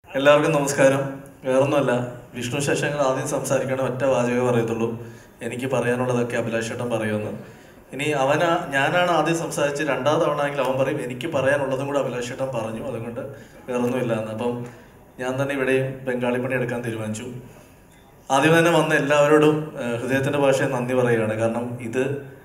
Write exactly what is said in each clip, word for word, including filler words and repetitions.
എല്ലാവർക്കും നമസ്കാരം. വേറൊന്നുമല്ല, വിഷ്ണു ശശാങ്കർ ആദ്യം സംസാരിക്കണം ഒറ്റ വാചകമേ പറയത്തുള്ളൂ. എനിക്ക് പറയാനുള്ളതൊക്കെ അഭിലാഷേട്ടൻ പറയുമെന്ന്. ഇനി അവനാ ഞാനാണ് ആദ്യം സംസാരിച്ച് രണ്ടാം തവണ എങ്കിൽ അവൻ പറയും എനിക്ക് പറയാനുള്ളതും കൂടെ അഭിലാഷേട്ടൻ പറഞ്ഞു, അതുകൊണ്ട് വേറൊന്നുമില്ല എന്ന്. അപ്പം ഞാൻ തന്നെ ഇവിടെയും ബംഗാളി പണി എടുക്കാൻ തീരുമാനിച്ചു. ആദ്യം തന്നെ വന്ന എല്ലാവരോടും ഹൃദയത്തിൻ്റെ ഭാഷയെ നന്ദി പറയുകയാണ്. കാരണം ഇത്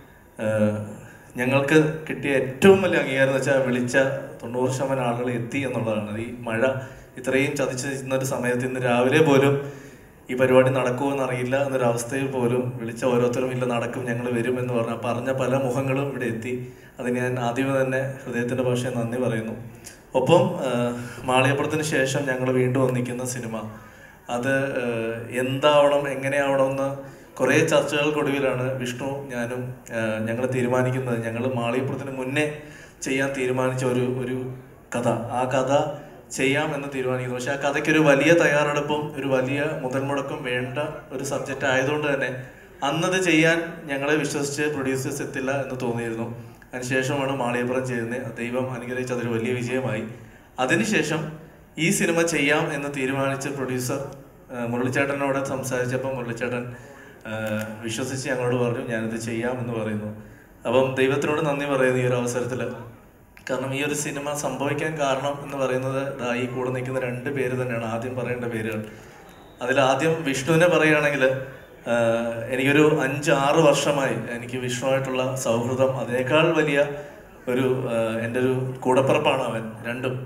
ഞങ്ങൾക്ക് കിട്ടിയ ഏറ്റവും വലിയ അംഗീകാരം എന്ന് വെച്ചാൽ വിളിച്ച തൊണ്ണൂറ് ശതമാനം ആളുകൾ എത്തി എന്നുള്ളതാണ്. ഈ മഴ ഇത്രയും ചതിച്ചിരുന്നൊരു സമയത്ത് ഇന്ന് രാവിലെ പോലും ഈ പരിപാടി നടക്കുമെന്നറിയില്ല എന്നൊരവസ്ഥയിൽ പോലും വിളിച്ച ഓരോരുത്തരും ഇല്ല നടക്കും, ഞങ്ങൾ വരും എന്ന് പറഞ്ഞാൽ പറഞ്ഞ പല മുഖങ്ങളും ഇവിടെ എത്തി. അതിന് ഞാൻ ആദ്യമേ തന്നെ ഹൃദയത്തിൻ്റെ ഭാഷയെ നന്ദി പറയുന്നു. ഒപ്പം മാളികപ്പുറത്തിന് ശേഷം ഞങ്ങൾ വീണ്ടും ഒന്നിക്കുന്ന സിനിമ അത് എന്താവണം എങ്ങനെയാവണമെന്ന് കുറേ ചർച്ചകൾക്കൊടുവിലാണ് വിഷ്ണു ഞാനും ഞങ്ങൾ തീരുമാനിക്കുന്നത്. ഞങ്ങൾ മാളികപ്പുറത്തിന് മുന്നേ ചെയ്യാൻ തീരുമാനിച്ച ഒരു ഒരു കഥ, ആ കഥ ചെയ്യാം എന്ന് തീരുമാനിക്കുന്നു. പക്ഷെ ആ കഥയ്ക്കൊരു വലിയ തയ്യാറെടുപ്പും ഒരു വലിയ മുതൽ മുടക്കും വേണ്ട ഒരു സബ്ജക്റ്റ് ആയതുകൊണ്ട് തന്നെ അന്നത് ചെയ്യാൻ ഞങ്ങളെ വിശ്വസിച്ച് പ്രൊഡ്യൂസേഴ്സ് എത്തില്ല എന്ന് തോന്നിയിരുന്നു. അതിനുശേഷമാണ് മാളികപ്പുറം ചെയ്യുന്നത്. ദൈവം അനുഗ്രഹിച്ച് അതൊരു വലിയ വിജയമായി. അതിനുശേഷം ഈ സിനിമ ചെയ്യാം എന്ന് തീരുമാനിച്ച പ്രൊഡ്യൂസർ മുരളിച്ചേട്ടനോട് സംസാരിച്ചപ്പോൾ മുരളിച്ചേട്ടൻ വിശ്വസിച്ച് ഞങ്ങളോട് പറഞ്ഞു ഞാനിത് ചെയ്യാം എന്ന് പറയുന്നു. അപ്പം ദൈവത്തിനോട് നന്ദി പറയുന്നു ഈ ഒരു അവസരത്തിൽ. കാരണം ഈ ഒരു സിനിമ സംഭവിക്കാൻ കാരണം എന്ന് പറയുന്നത് ഈ കൂടെ നിൽക്കുന്ന രണ്ട് പേര് തന്നെയാണ് ആദ്യം പറയേണ്ട പേരുകൾ. അതിലാദ്യം വിഷ്ണുവിനെ പറയുകയാണെങ്കിൽ എനിക്കൊരു അഞ്ച് ആറ് വർഷമായി എനിക്ക് വിഷ്ണുവായിട്ടുള്ള സൗഹൃദം. അതിനേക്കാൾ വലിയ ഒരു എൻ്റെ ഒരു കൂടപ്പിറപ്പാണ് അവൻ. രണ്ടും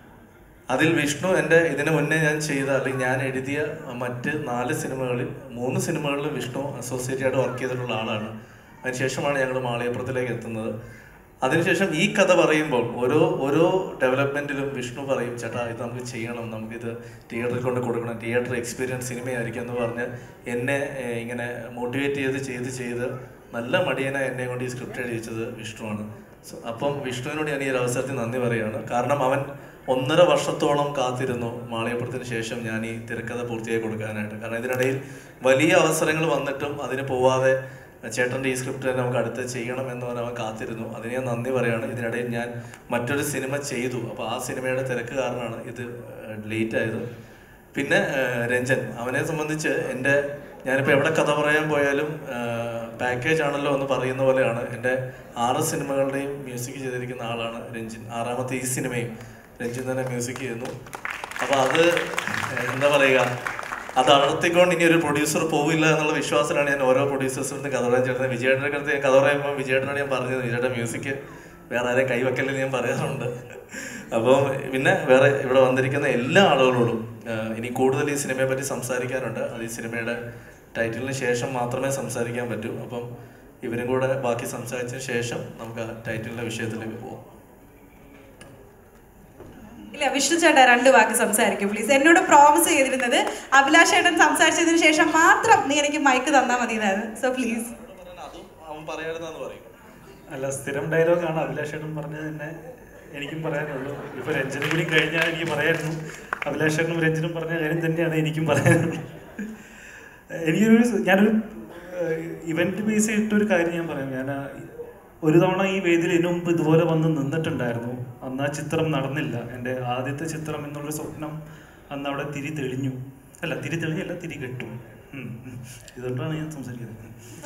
അതിൽ വിഷ്ണു എൻ്റെ ഇതിന് മുന്നേ ഞാൻ ചെയ്ത അല്ലെങ്കിൽ ഞാൻ എഴുതിയ മറ്റ് നാല് സിനിമകളിൽ മൂന്ന് സിനിമകളിലും വിഷ്ണു അസോസിയേറ്റ് ആയിട്ട് വർക്ക് ചെയ്തിട്ടുള്ള ആളാണ്. അതിനുശേഷമാണ് ഞങ്ങൾ മാളികപ്പുറത്തിലേക്ക് എത്തുന്നത്. അതിനുശേഷം ഈ കഥ പറയുമ്പോൾ ഓരോ ഓരോ ഡെവലപ്മെൻറ്റിലും വിഷ്ണു പറയും ചേട്ടാ ഇത് നമുക്ക് ചെയ്യണം, നമുക്കിത് തിയേറ്ററിൽ കൊണ്ട് കൊടുക്കണം, തിയേറ്റർ എക്സ്പീരിയൻസ് സിനിമയായിരിക്കും എന്ന് പറഞ്ഞ് എന്നെ ഇങ്ങനെ മോട്ടിവേറ്റ് ചെയ്ത് ചെയ്ത് ചെയ്ത് നല്ല മടിയനായി എന്നെ കൊണ്ട് ഈ സ്ക്രിപ്റ്റ് എഴുതിച്ചത് വിഷ്ണുവാണ്. സോ അപ്പം വിഷ്ണുവിനോട് ഞാൻ ഈ ഒരു അവസരത്തിൽ നന്ദി പറയുകയാണ്. കാരണം അവൻ ഒന്നര വർഷത്തോളം കാത്തിരുന്നു മാളികപ്പുറത്തിന് ശേഷം ഞാൻ ഈ തിരക്കഥ പൂർത്തിയായി കൊടുക്കാനായിട്ട്. കാരണം ഇതിനിടയിൽ വലിയ അവസരങ്ങൾ വന്നിട്ടും അതിന് പോവാതെ ചേട്ടൻ്റെ ഈ സ്ക്രിപ്റ്റ് തന്നെ നമുക്ക് അടുത്ത് ചെയ്യണം എന്ന് പറഞ്ഞാൽ അവൻ കാത്തിരുന്നു. അതിന് ഞാൻ നന്ദി പറയുകയാണ്. ഇതിനിടയിൽ ഞാൻ മറ്റൊരു സിനിമ ചെയ്തു. അപ്പോൾ ആ സിനിമയുടെ തിരക്ക് കാരണമാണ് ഇത് ലേറ്റ് ആയത്. പിന്നെ രഞ്ജൻ, അവനെ സംബന്ധിച്ച് എൻ്റെ ഞാനിപ്പോൾ എവിടെ കഥ പറയാൻ പോയാലും പാക്കേജ് ആണല്ലോ എന്ന് പറയുന്ന പോലെയാണ്. എൻ്റെ ആറ് സിനിമകളുടെയും മ്യൂസിക് ചെയ്തിരിക്കുന്ന ആളാണ് രഞ്ജിൻ. ആറാമത്തെ ഈ സിനിമയും രഞ്ജിൻ തന്നെ മ്യൂസിക് ചെയ്യുന്നു. അപ്പോൾ അത് എന്താ പറയുക, അത് അടർത്തിക്കൊണ്ട് ഇനി ഒരു പ്രൊഡ്യൂസർ പോവില്ല എന്നുള്ള വിശ്വാസത്തിലാണ് ഞാൻ ഓരോ പ്രൊഡ്യൂസേഴ്സിനും കഥ പറയാൻ ചേർന്നത്. വിജയേട്ടൻ്റെ അടുത്ത് ഞാൻ കഥ പറയുമ്പോൾ വിജയേട്ടനോട് ഞാൻ പറഞ്ഞത് വിജയേട്ടൻ മ്യൂസിക് വേറെ ആരെയും കൈവെക്കലെന്ന് ഞാൻ പറയാറുണ്ട്. അപ്പം പിന്നെ വേറെ ഇവിടെ വന്നിരിക്കുന്ന എല്ലാ ആളുകളോടും ഇനി കൂടുതൽ ഈ സിനിമയെ പറ്റി സംസാരിക്കാനുണ്ട്. അത് ഈ സിനിമയുടെ ടൈറ്റിലിന് ശേഷം മാത്രമേ സംസാരിക്കാൻ പറ്റൂ. അപ്പം ഇവരും കൂടെ ബാക്കി സംസാരിച്ചതിന് ശേഷം നമുക്ക് ആ ടൈറ്റിലിൻ്റെ വിഷയത്തിലേക്ക് പോകാം. ഇല്ല, വിഷ്ണു ചേട്ടാ രണ്ട് വാക്ക് സംസാരിക്കും പ്ലീസ്. എന്നോട് പ്രോമിസ് ചെയ്തിരുന്നത് അഭിലാഷ് ചേട്ടൻ സംസാരിച്ചതിന് ശേഷം മാത്രം നീ എനിക്ക് മൈക്ക് തന്നാൽ മതി എന്നായിരുന്നു. So please. അല്ല, സ്ഥിരം ഡയലോഗാണ് അഭിലാഷ് ചേട്ടൻ പറഞ്ഞത് തന്നെ എനിക്കും പറയാനുള്ളൂ. ഇപ്പോൾ രഞ്ജനും കൂടി കഴിഞ്ഞാൽ എനിക്ക് പറയായിരുന്നു. അഭിലാഷ് ചേട്ടനും രഞ്ജനും പറഞ്ഞ കാര്യം തന്നെയാണ് എനിക്കും പറയാനുള്ളത്. എനിക്കൊരു ഞാനൊരു ഇവൻറ്റ് ബേസ് ചെയ്തിട്ടൊരു കാര്യം ഞാൻ പറയാം. ഞാൻ ഒരു തവണ ഈ വേദിയിൽ ഇതിനു മുമ്പ് ഇതുപോലെ വന്ന് നിന്നിട്ടുണ്ടായിരുന്നു. അന്ന് ആ ചിത്രം നടന്നില്ല. എൻ്റെ ആദ്യത്തെ ചിത്രം എന്നുള്ളൊരു സ്വപ്നം അന്ന് അവിടെ തിരി തെളിഞ്ഞു. അല്ല, തിരി തെളിഞ്ഞല്ല, തിരി കെട്ടു. ഇതുകൊണ്ടാണ് ഞാൻ സംസാരിക്കുന്നത്.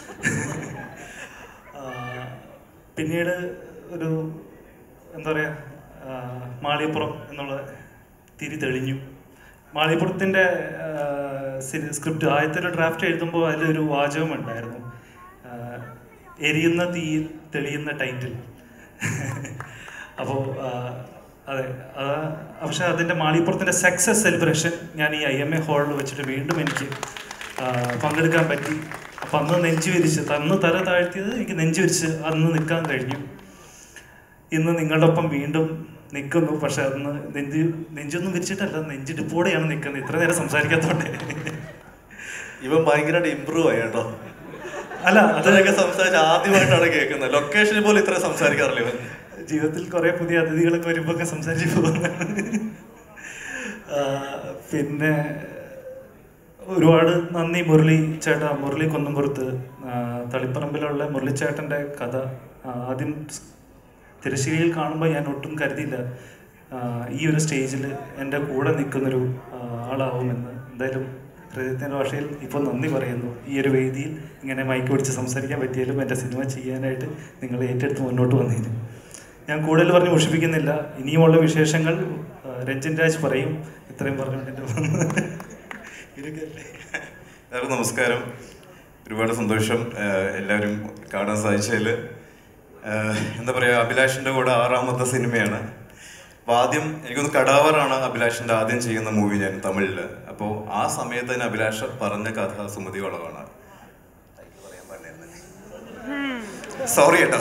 പിന്നീട് ഒരു എന്താ പറയുക, മാളികപ്പുറം എന്നുള്ള തിരി തെളിഞ്ഞു. മാളികപ്പുറത്തിൻ്റെ സ്ക്രിപ്റ്റ് ആദ്യത്തെ ഒരു ഡ്രാഫ്റ്റ് എഴുതുമ്പോൾ അതിലൊരു വാചകം ഉണ്ടായിരുന്നു, എരിയുന്ന തീയിൽ തെളിയുന്ന ടൈറ്റിൽ. അപ്പോൾ അതെ, പക്ഷേ അതിൻ്റെ മാളികപ്പുറത്തിൻ്റെ സക്സസ് സെലിബ്രേഷൻ ഞാൻ ഈ ഐ എം എ ഹാളിൽ വെച്ചിട്ട് വീണ്ടും എനിക്ക് പങ്കെടുക്കാൻ പറ്റി. അപ്പം അന്ന് നെഞ്ചു വിരിച്ച് അന്ന് തല താഴ്ത്തിയത് എനിക്ക് നെഞ്ചു വിരിച്ച് അന്ന് നിൽക്കാൻ കഴിഞ്ഞു. ഇന്ന് നിങ്ങളുടെ ഒപ്പം വീണ്ടും നിൽക്കുന്നു. പക്ഷെ അന്ന് നെഞ്ച് നെഞ്ചൊന്നും വിരിച്ചിട്ടല്ല, നെഞ്ചിടിപ്പോടെയാണ് നിൽക്കുന്നത്. ഇത്ര നേരം സംസാരിക്കാത്തതുകൊണ്ട് ഇവൻ ഭയങ്കരമായിട്ട് ഇമ്പ്രൂവ് ആയി കേട്ടോ. അല്ല, അതിനൊക്കെ സംസാരിച്ച് ആദ്യമായിട്ടാണ് കേൾക്കുന്നത്. ലൊക്കേഷനിൽ പോലും ഇത്ര സംസാരിക്കാറില്ല ഇവൻ. ജീവിതത്തിൽ കുറേ പുതിയ അതിഥികളൊക്കെ വരുമ്പോൾ ഒക്കെ സംസാരിച്ച് പോകുന്നതാണ്. പിന്നെ ഒരുപാട് നന്ദി മുരളി ചേട്ടാ, മുരളി കുന്നംപുറത്ത് തളിപ്പറമ്പിലുള്ള മുരളിച്ചേട്ടൻ്റെ കഥ ആദ്യം തിരശ്ശീലയിൽ കാണുമ്പോൾ ഞാൻ ഒട്ടും കരുതിയില്ല ഈ ഒരു സ്റ്റേജിൽ എൻ്റെ കൂടെ നിൽക്കുന്നൊരു ആളാവുമെന്ന് എന്തായാലും ഹൃദയത്തിൻ്റെ ഭാഷയിൽ ഇപ്പോൾ നന്ദി പറയുന്നു. ഈ ഒരു വേദിയിൽ ഇങ്ങനെ മൈക്ക് പിടിച്ച് സംസാരിക്കാൻ പറ്റിയാലും എൻ്റെ സിനിമ ചെയ്യാനായിട്ട് നിങ്ങൾ ഏറ്റെടുത്ത് മുന്നോട്ട് വന്നതിന് ഞാൻ കൂടുതൽ പറഞ്ഞ് മുഷിപ്പിക്കുന്നില്ല. ഇനിയുമുള്ള വിശേഷങ്ങൾ രഞ്ജിൻ രാജ് പറയും. ഇത്രയും പറഞ്ഞുകൊണ്ട് എല്ലാവർക്കും നമസ്കാരം. ഒരുപാട് സന്തോഷം എല്ലാവരും കാണാൻ സാധിച്ചതിൽ. എന്താ പറയുക, അഭിലാഷിൻ്റെ കൂടെ ആറാമത്തെ സിനിമയാണ്. അപ്പോൾ ആദ്യം എനിക്കൊന്ന് കടാവറാണ് അഭിലാഷിൻ്റെ ആദ്യം ചെയ്യുന്ന മൂവി ഞാൻ തമിഴിൽ. അപ്പോൾ ആ സമയത്ത് തന്നെ അഭിലാഷ് പറഞ്ഞ കഥ സുമതി വളവാണ്. സോറി കേട്ടോ,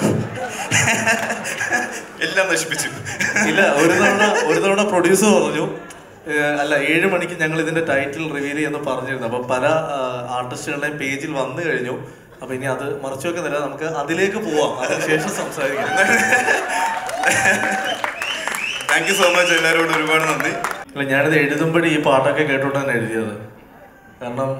എല്ലാം നശിപ്പിച്ചു. ഇല്ല, ഒരു തവണ ഒരു തവണ പ്രൊഡ്യൂസർ പറഞ്ഞു, അല്ല ഏഴ് മണിക്ക് ഞങ്ങൾ ഇതിന്റെ ടൈറ്റിൽ റിവീൽ ചെയ്യുമെന്ന് പറഞ്ഞിരുന്നു. അപ്പൊ പല ആർട്ടിസ്റ്റുകളുടെയും പേജിൽ വന്നു കഴിഞ്ഞു. അപ്പൊ ഇനി അത് മറച്ചു വെക്കുന്നില്ല, നമുക്ക് അതിലേക്ക് പോവാം, അതിനുശേഷം സംസാരിക്കാം. താങ്ക് യു സോ മച്ച്, എല്ലാവരോടും ഒരുപാട് നന്ദി. അല്ല, ഞാനിത് എഴുതുമ്പോഴേ ഈ പാട്ടൊക്കെ കേട്ടോണ്ടാണ് എഴുതിയത്. കാരണം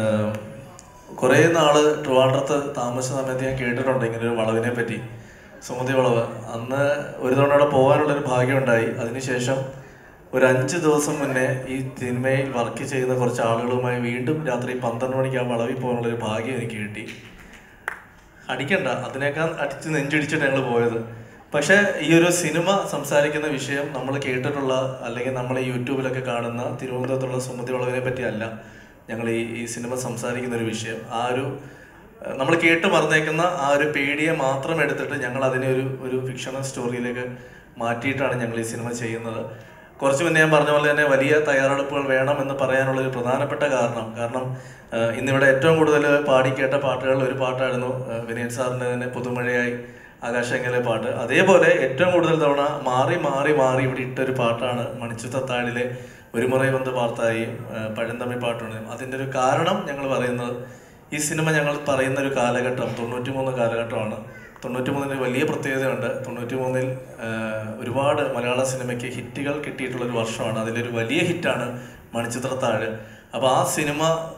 കുറേ നാള് ട്രിവാൻഡ്രത്ത് താമസ സമയത്ത് ഞാൻ കേട്ടിട്ടുണ്ട് ഇങ്ങനെ ഒരു വളവിനെ പറ്റി, സുമതി വളവ്. അന്ന് ഒരു തവണ അവിടെ പോകാനുള്ളൊരു ഭാഗ്യം ഉണ്ടായി. അതിനുശേഷം ഒരു അഞ്ച് ദിവസം മുന്നേ ഈ സിനിമയിൽ വർക്ക് ചെയ്യുന്ന കുറച്ച് ആളുകളുമായി വീണ്ടും രാത്രി പന്ത്രണ്ട് മണിക്ക് ആ വളവിൽ പോകാനുള്ളൊരു ഭാഗ്യം എനിക്ക് കിട്ടി. അടിക്കണ്ട, അതിനേക്കാൾ അടിച്ച് നെഞ്ചിടിച്ചിട്ട് ഞങ്ങൾ പോയത്. പക്ഷേ ഈ ഒരു സിനിമ സംസാരിക്കുന്ന വിഷയം നമ്മൾ കേട്ടിട്ടുള്ള അല്ലെങ്കിൽ നമ്മൾ യൂട്യൂബിലൊക്കെ കാണുന്ന തിരുവനന്തപുരത്തുള്ള സുമതി വളവിനെ പറ്റിയല്ല ഞങ്ങൾ ഈ ഈ സിനിമ സംസാരിക്കുന്ന ഒരു വിഷയം. ആ ഒരു നമ്മൾ കേട്ട് മറന്നേക്കുന്ന ആ ഒരു പേടിയെ മാത്രം എടുത്തിട്ട് ഞങ്ങൾ അതിനെ ഒരു ഒരു ഫിക്ഷണൽ സ്റ്റോറിയിലേക്ക് മാറ്റിയിട്ടാണ് ഞങ്ങൾ ഈ സിനിമ ചെയ്യുന്നത്. കുറച്ച് മുന്നേ ഞാൻ പറഞ്ഞ പോലെ തന്നെ വലിയ തയ്യാറെടുപ്പുകൾ വേണം എന്ന് പറയാനുള്ളൊരു പ്രധാനപ്പെട്ട കാരണം കാരണം ഇന്നിവിടെ ഏറ്റവും കൂടുതൽ പാടിക്കേട്ട പാട്ടുകളിൽ ഒരു പാട്ടായിരുന്നു വിനയൻ സാറിൻ്റെ തന്നെ പുതുമഴയായി ആകാശങ്ങളിലെ പാട്ട്. അതേപോലെ ഏറ്റവും കൂടുതൽ തവണ മാറി മാറി മാറി ഇവിടെ ഇട്ടൊരു പാട്ടാണ് മണിച്ചുത്തത്താഴിലെ ഒരു മുറൈ വന്ന് പാർത്തായി പഴന്തമിഴ് പാട്ടുണ്ട്. അതിൻ്റെ ഒരു കാരണം ഞങ്ങൾ പറയുന്നത്, ഈ സിനിമ ഞങ്ങൾ പറയുന്ന ഒരു കാലഘട്ടം തൊണ്ണൂറ്റി മൂന്ന് കാലഘട്ടമാണ്. തൊണ്ണൂറ്റി മൂന്നിന് വലിയ പ്രത്യേകതയുണ്ട്. തൊണ്ണൂറ്റി മൂന്നിൽ ഒരുപാട് മലയാള സിനിമയ്ക്ക് ഹിറ്റുകൾ കിട്ടിയിട്ടുള്ളൊരു വർഷമാണ്. അതിലൊരു വലിയ ഹിറ്റാണ് മണിച്ചിത്രത്താഴ്. അപ്പോൾ ആ സിനിമ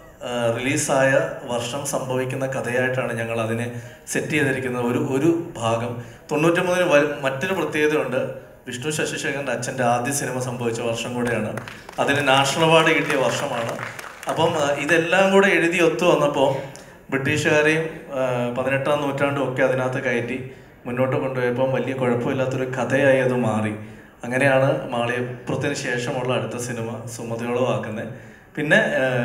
റിലീസായ വർഷം സംഭവിക്കുന്ന കഥയായിട്ടാണ് ഞങ്ങൾ അതിനെ സെറ്റ് ചെയ്തിരിക്കുന്നത്. ഒരു ഒരു ഭാഗം തൊണ്ണൂറ്റി മൂന്നിന് മറ്റൊരു പ്രത്യേകതയുണ്ട്. വിഷ്ണു ശശിശേഖരൻ്റെ അച്ഛൻ്റെ ആദ്യ സിനിമ സംഭവിച്ച വർഷം കൂടെയാണ്. അതിന് നാഷണൽ അവാർഡ് കിട്ടിയ വർഷമാണ്. അപ്പം ഇതെല്ലാം കൂടെ എഴുതി ഒത്തു വന്നപ്പോൾ ബ്രിട്ടീഷുകാരെയും പതിനെട്ടാം നൂറ്റാണ്ടും ഒക്കെ അതിനകത്ത് കയറ്റി മുന്നോട്ട് കൊണ്ടുപോയപ്പം വലിയ കുഴപ്പമില്ലാത്തൊരു കഥയായി അത് മാറി. അങ്ങനെയാണ് മാളികപ്പുറത്തിന് ശേഷമുള്ള അടുത്ത സിനിമ സുമതിയോളമാക്കുന്നത്. പിന്നെ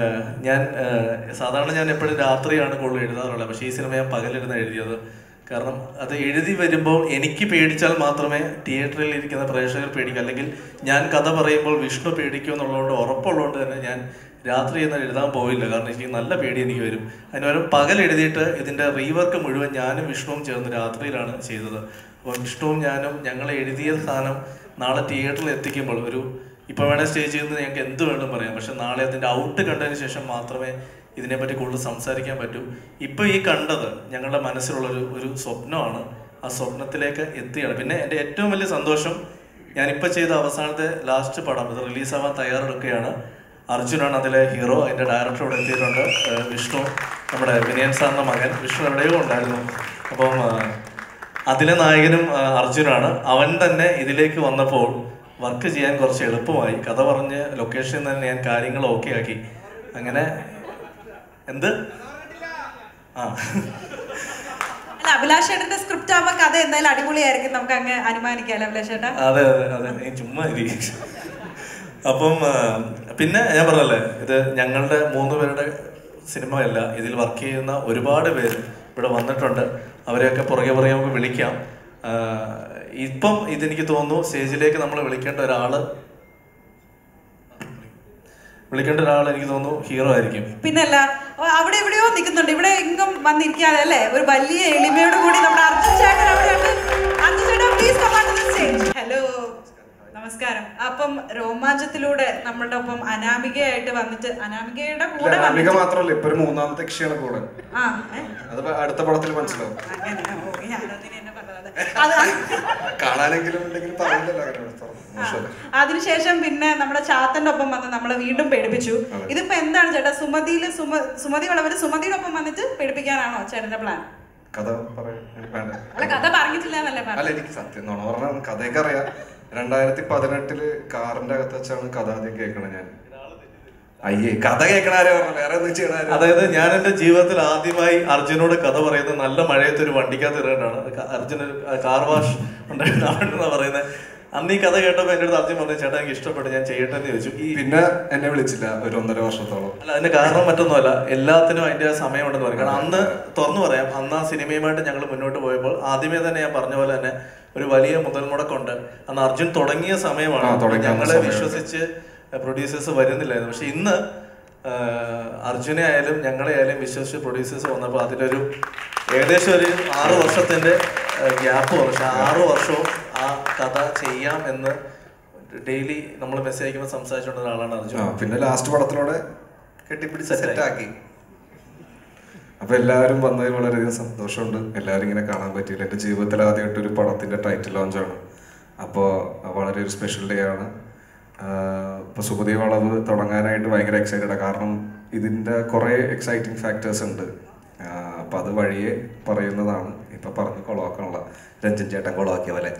ഞാൻ സാധാരണ ഞാൻ എപ്പോഴും രാത്രിയാണ് കൂടുതൽ എഴുതാറുള്ളത്. പക്ഷേ ഈ സിനിമ ഞാൻ പകലിരുന്ന് എഴുതിയത്. കാരണം അത് എഴുതി വരുമ്പോൾ എനിക്ക് പേടിച്ചാൽ മാത്രമേ തിയേറ്ററിൽ ഇരിക്കുന്ന പ്രേക്ഷകർ പേടിക്കൂ, അല്ലെങ്കിൽ ഞാൻ കഥ പറയുമ്പോൾ വിഷ്ണു പേടിക്കും എന്നുള്ളതുകൊണ്ട് ഉറപ്പുള്ളതുകൊണ്ട് തന്നെ ഞാൻ രാത്രി എന്ന് എഴുതാൻ പോയില്ല. കാരണം എനിക്ക് നല്ല പേടി എനിക്ക് വരും. അതിന് പകരം പകൽ എഴുതിയിട്ട് ഇതിൻ്റെ റീവർക്ക് മുഴുവൻ ഞാനും വിഷ്ണുവും ചേർന്ന് രാത്രിയിലാണ് ചെയ്തത്. അപ്പോൾ വിഷ്ണുവും ഞാനും ഞങ്ങൾ എഴുതിയ സാധനം നാളെ തിയേറ്ററിൽ എത്തിക്കുമ്പോൾ ഒരു ഇപ്പോൾ വേണേൽ സ്റ്റേജ് ചെയ്യുന്നത് ഞങ്ങൾക്ക് എന്ത് വേണം പറയാം, പക്ഷെ നാളെ അതിൻ്റെ ഔട്ട് കണ്ടതിന് ശേഷം മാത്രമേ ഇതിനെപ്പറ്റി കൂടുതൽ സംസാരിക്കാൻ പറ്റൂ. ഇപ്പോൾ ഈ കണ്ടത് ഞങ്ങളുടെ മനസ്സിലുള്ളൊരു ഒരു സ്വപ്നമാണ്. ആ സ്വപ്നത്തിലേക്ക് എത്തിയാണ്. പിന്നെ എൻ്റെ ഏറ്റവും വലിയ സന്തോഷം, ഞാനിപ്പോൾ ചെയ്ത അവസാനത്തെ ലാസ്റ്റ് പടം ഇത് റിലീസാവാൻ തയ്യാറെടുക്കുകയാണ്. അർജുനാണ് അതിലെ ഹീറോ. അതിൻ്റെ ഡയറക്ടർ ഇവിടെ എത്തിയിട്ടുണ്ട്, വിഷ്ണു, നമ്മുടെ വിനയൻ സാറിൻ്റെ മകൻ. വിഷ്ണു എവിടെയോ ഉണ്ടായിരുന്നു. അപ്പം അതിലെ നായകനും അർജുനാണ്. അവൻ തന്നെ ഇതിലേക്ക് വന്നപ്പോൾ വർക്ക് ചെയ്യാൻ കുറച്ച് എളുപ്പമായി. കഥ പറഞ്ഞ് ലൊക്കേഷനിൽ തന്നെ ഞാൻ കാര്യങ്ങൾ ഓക്കെ ആക്കി. അങ്ങനെ എന്ത് ആ അല്ല, അഭിലാഷ് ചേട്ടന്റെ സ്ക്രിപ്റ്റ് ആവുമ്പോ കഥ എന്തായാലും അടിപൊളിയായിരിക്കും, നമുക്ക് അങ്ങ് അനുമാനിക്കാമല്ലോ അഭിലാഷ് ചേട്ടാ. അതെ അതെ അതെ, ചുമ്മാ അപ്പം പിന്നെ ഞാൻ പറഞ്ഞല്ലേ, ഇത് ഞങ്ങളുടെ മൂന്ന് പേരുടെ സിനിമയല്ല, ഇതിൽ വർക്ക് ചെയ്യുന്ന ഒരുപാട് പേര് ഇവിടെ വന്നിട്ടുണ്ട്. അവരെയൊക്കെ പുറകെ പുറകെ നമുക്ക് വിളിക്കാം. ഇപ്പം ഇതെനിക്ക് തോന്നുന്നു സ്റ്റേജിലേക്ക് നമ്മൾ വിളിക്കേണ്ട ഒരാള് വിളിക്കേണ്ട ഒരാൾ എനിക്ക് തോന്നുന്നു ഹീറോ ആയിരിക്കും. പിന്നല്ല, അവിടെ എവിടെയോ നിൽക്കുന്നുണ്ട്, ഇവിടെ എങ്ങും വന്നിരിക്കാതെ അല്ലേ, ഒരു വലിയ എളിമയോട് കൂടി നമ്മുടെ അർജുൻ ചേട്ടൻ അവിടെയുണ്ട്. അർജുൻ ചേട്ടൻ please come on the stage. Hello, നമസ്കാരം. അപ്പം രോമാഞ്ചത്തിലൂടെ നമ്മളുടെ ഒപ്പം അനാമികയായിട്ട് വന്നിട്ട്, അനാമികയുടെ കൂടെ അനാമിക മാത്രമല്ല, ഇപ്പൊ ഒരു മൂന്നാമത്തെ കക്ഷിയാണ് കൂടെ. ആ, അത് അടുത്ത പടത്തിൽ മനസ്സിലാവും. കാണാനെങ്കിലും അതിനുശേഷം പിന്നെ നമ്മുടെ ചാത്തന്റെ ഒപ്പം വന്ന് നമ്മളെ വീണ്ടും പേടിപ്പിച്ചു. ഇതിപ്പോ എന്താണ് ചേട്ടാ, സുമതിയില് സുമ സുമതി വളവര് സുമതിയുടെ ഒപ്പം വന്നിട്ട് പേടിപ്പിക്കാനാണോ ചേട്ടന്റെ പ്ലാൻ? കഥ അല്ല, കഥ പറഞ്ഞിട്ടില്ല എന്നല്ലേ? അല്ല, എനിക്ക് സത്യം പറഞ്ഞാൽ കഥയൊക്കെ അറിയാം, രണ്ടായിരത്തി പതിനെട്ടില് കാറിന്റെ അകത്ത് വെച്ചാണ് കഥ ആദ്യം കേൾക്കണത് ഞാൻ. അയ്യേ, കഥ കേൾക്കണ ആരോ പറഞ്ഞു, വേറെ ഒന്നും ചെയ്യണ. അതായത് ഞാൻ എൻ്റെ ജീവിതത്തിൽ ആദ്യമായി അർജുനോട് കഥ പറയുന്നത് നല്ല മഴയത്ത് ഒരു വണ്ടിക്കകത്ത് ഇറങ്ങിയിട്ടാണ്. അർജുന കാർ വാഷ് ഉണ്ടായിട്ടാണെന്ന് പറയുന്നത്. അന്ന് ഈ കഥ കേട്ടപ്പോൾ എൻ്റെ അടുത്ത് അർജുൻ പറഞ്ഞു, ചേട്ടാ എനിക്ക് ഇഷ്ടപ്പെട്ടു, ഞാൻ ചെയ്യട്ടെ എന്ന് ചോദിച്ചു. ഈ പിന്നെ എന്നെ വിളിച്ചില്ല ഒരു ഒന്നര വർഷത്തോളം. അല്ല, അതിന്റെ കാരണം മറ്റൊന്നുമല്ല, എല്ലാത്തിനും അതിന്റെ സമയമുണ്ടെന്ന് പറയും. കാരണം അന്ന് തുറന്നു പറയാം, അന്ന് ആ സിനിമയുമായിട്ട് ഞങ്ങൾ മുന്നോട്ട് പോയപ്പോൾ ആദ്യമേ തന്നെ ഞാൻ പറഞ്ഞ പോലെ തന്നെ ഒരു വലിയ മുതൽ മുടക്കുണ്ട്. അന്ന് അർജുൻ തുടങ്ങിയ സമയമാണ്. ഞങ്ങളെ വിശ്വസിച്ച് പ്രൊഡ്യൂസേഴ്സ് വരുന്നില്ലായിരുന്നു. പക്ഷെ ഇന്ന് അർജുനെ ആയാലും ഞങ്ങളെ ആയാലും വിശ്വസിച്ച് പ്രൊഡ്യൂസേഴ്സ് വന്നപ്പോൾ അതിലൊരു ഏകദേശം ഒരു ആറു വർഷത്തിന്റെ ഗ്യാപ്പ് വന്നു. പക്ഷെ ആറു വർഷവും ആ കഥ ചെയ്യാം എന്ന് ഡെയിലി നമ്മൾ മെസ്സേജ് അയക്കുമ്പോൾ സംസാരിച്ചുകൊണ്ട ഒരാളാണ് അർജുൻ. പിന്നെ ലാസ്റ്റ് പടത്തിലൂടെ കെട്ടിപ്പിടിച്ച് സെറ്റാക്കി. അപ്പൊ എല്ലാവരും വന്നതിൽ വളരെയധികം സന്തോഷമുണ്ട്. എല്ലാവരും ഇങ്ങനെ കാണാൻ പറ്റിയില്ല. എൻ്റെ ജീവിതത്തിൽ ആദ്യമായിട്ട് ഒരു പടത്തിന്റെ ടൈറ്റിൽ ലോഞ്ചാണ്. അപ്പോൾ വളരെ ഒരു സ്പെഷ്യൽ ഡേ ആണ്. ഇപ്പോൾ സുഖദേവ് വളവ് തുടങ്ങാനായിട്ട് ഭയങ്കര എക്സൈറ്റഡ്. കാരണം ഇതിൻ്റെ കുറേ എക്സൈറ്റിംഗ് ഫാക്ടേഴ്സ് ഉണ്ട്. അപ്പം അത് വഴിയെ പറയുന്നതാണ്. ഇപ്പം പറഞ്ഞ് കൊളവാക്കാനുള്ള രഞ്ജൻ ചേട്ടൻ കൊളവാക്കിയ പോലെ.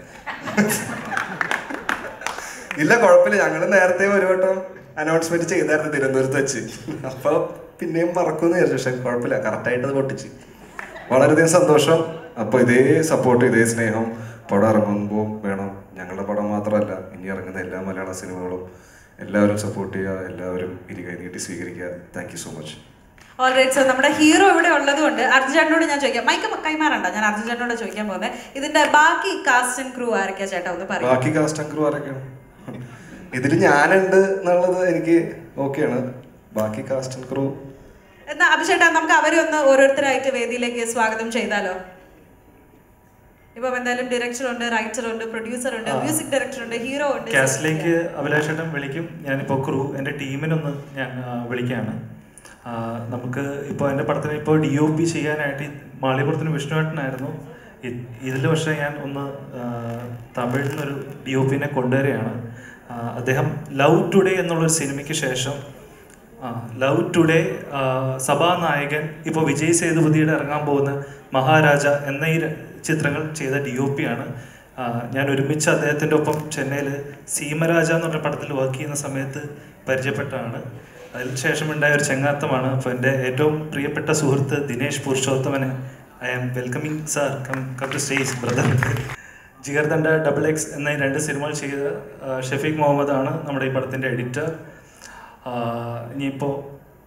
ഇല്ല, കുഴപ്പമില്ല. ഞങ്ങൾ നേരത്തെ ഒരു വട്ടം അനൗൺസ്മെന്റ് ചെയ്തായിരുന്നു തിരുവനന്തപുരത്ത് വെച്ച്. അപ്പോൾ പിന്നെയും മറക്കുമെന്ന് വിചാരിച്ചു. പക്ഷെ കുഴപ്പമില്ല, കറക്റ്റായിട്ട് അത് പൊട്ടിച്ച്. വളരെയധികം സന്തോഷം. അപ്പോൾ ഇതേ സപ്പോർട്ട്, ഇതേ സ്നേഹം പടം ഇറങ്ങുമ്പോൾ വേണം. ഞങ്ങളുടെ പടം മാത്രമല്ല, ഇനി ഇറങ്ങുന്ന എല്ലാ മലയാള സിനിമകളും എല്ലാവരും സപ്പോർട്ട് ചെയ്യുക, എല്ലാവരും ഇരുകൈ നീട്ടി സ്വീകരിക്കുക. Thank you so much. Alright. So നമ്മുടെ ഹീറോ ഇവിടെ ഉള്ളത് കൊണ്ട് അർജുൻ ചേട്ടനോട് ഞാൻ ചോദിക്കാം. മൈക്ക് കൈമാറണ്ട, ഞാൻ അർജുൻ ചേട്ടനോട് ചോദിക്കാൻ പോകുന്നത് ഇതിന്റെ ബാക്കി കാസ്റ്റ് ആൻഡ് ക്രൂ ആരൊക്കെയാ ചേട്ടാ ഒന്ന് പറയാം. ബാക്കി കാസ്റ്റ് ആൻഡ് ക്രൂ ആരൊക്കെയാണ്? ഇതിൽ ഞാനുണ്ട് എന്നുള്ളത് എനിക്ക് ഓക്കെയാണ്. ബാക്കി കാസ്റ്റ് ആൻഡ് ക്രൂ എന്നാ അഭിഷേട്ടാ, നമുക്ക് അവരെ ഒന്ന് ഓരോരുത്തരായിട്ട് വേദിയിലേക്ക് സ്വാഗതം ചെയ്താലോ? ഇപ്പം എന്തായാലും ഡയറക്ടർ ഉണ്ട്, റൈറ്റർ ഉണ്ട്, പ്രൊഡ്യൂസർ ഉണ്ട്, മ്യൂസിക് ഡയറക്ടർ ഉണ്ട്, ഹീറോ ഉണ്ട്. കാസ്റ്റിലേക്ക് അഭിലാഷ് ചേട്ടൻ വിളിക്കും. ഞാനിപ്പോൾ ക്രൂ എൻ്റെ ടീമിനൊന്ന് ഞാൻ വിളിക്കുകയാണ്. നമുക്ക് ഇപ്പോൾ എൻ്റെ പടത്തിന് ഇപ്പോൾ ഡി ഒ പി ചെയ്യാനായിട്ട് മാളികപ്പുറത്തിന് വിഷ്ണുവേട്ടനായിരുന്നു. ഇതിൽ പക്ഷേ ഞാൻ ഒന്ന് തമിഴിൽ നിന്നൊരു ഡി ഒ പിനെ കൊണ്ടുവരികയാണ്. അദ്ദേഹം ലവ് ടുഡേ എന്നുള്ളൊരു സിനിമയ്ക്ക് ശേഷം ലവ് ടുഡേ, സഭാനായകൻ, ഇപ്പോൾ വിജയ് സേതുപതിയുടെ ഇറങ്ങാൻ പോകുന്ന മഹാരാജ എന്ന ഈ ചിത്രങ്ങൾ ചെയ്ത ഡി ഒ പി ആണ്. ഞാൻ ഒരുമിച്ച് അദ്ദേഹത്തിൻ്റെ ഒപ്പം ചെന്നൈയിൽ സീമരാജ എന്ന് പറഞ്ഞ പടത്തിൽ വർക്ക് ചെയ്യുന്ന സമയത്ത് പരിചയപ്പെട്ടതാണ്. അതിനുശേഷം ഉണ്ടായ ഒരു ചങ്ങാത്തമാണ്. അപ്പോൾ എൻ്റെ ഏറ്റവും പ്രിയപ്പെട്ട സുഹൃത്ത് ദിനേശ് പുരുഷോത്തമനെ I am welcoming sir, come come to stage brother. Jigarthanda, double X എന്ന രണ്ട് സിനിമകൾ ചെയ്ത ഷഫീഖ് മുഹമ്മദ് ആണ് നമ്മുടെ ഈ പടത്തിൻ്റെ എഡിറ്റർ. ഇനിയിപ്പോൾ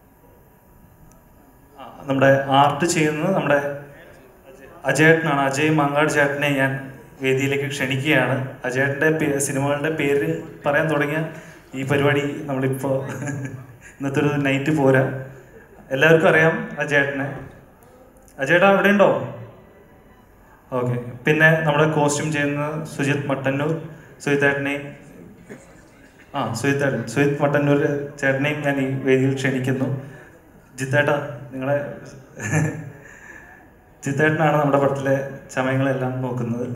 നമ്മുടെ ആർട്ട് ചെയ്യുന്നത് നമ്മുടെ അജയേട്ടനാണ്. അജയ് മങ്ങാട് ചേട്ടനെ ഞാൻ വേദിയിലേക്ക് ക്ഷണിക്കുകയാണ്. അജയേട്ടൻ്റെ സിനിമകളുടെ പേര് പറയാൻ തുടങ്ങിയ ഈ പരിപാടി നമ്മളിപ്പോൾ ഇന്നത്തെ ഒരു നൈറ്റ് പോരാ. എല്ലാവർക്കും അറിയാം അജയേട്ടനെ. അജയേട്ടാ അവിടെ ഉണ്ടോ? ഓക്കെ. പിന്നെ നമ്മുടെ കോസ്റ്റ്യൂം ചെയ്യുന്നത് സുജിത് മട്ടന്നൂർ. സുജിത്തേട്ടനെയും ആ സുജിത്തേട്ടൻ സുജിത് മട്ടന്നൂർ ചേട്ടനെയും ഞാൻ ഈ വേദിയിൽ ക്ഷണിക്കുന്നു. ജിത്തേട്ടാ, നിങ്ങളെ ജിത്തേട്ടനാണ് നമ്മുടെ പടത്തിലെ ചമയങ്ങളെല്ലാം നോക്കുന്നത്.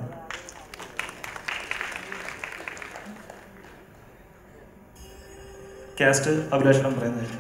കാസ്റ്റ് അഭിലാഷണം പറയുന്നത്.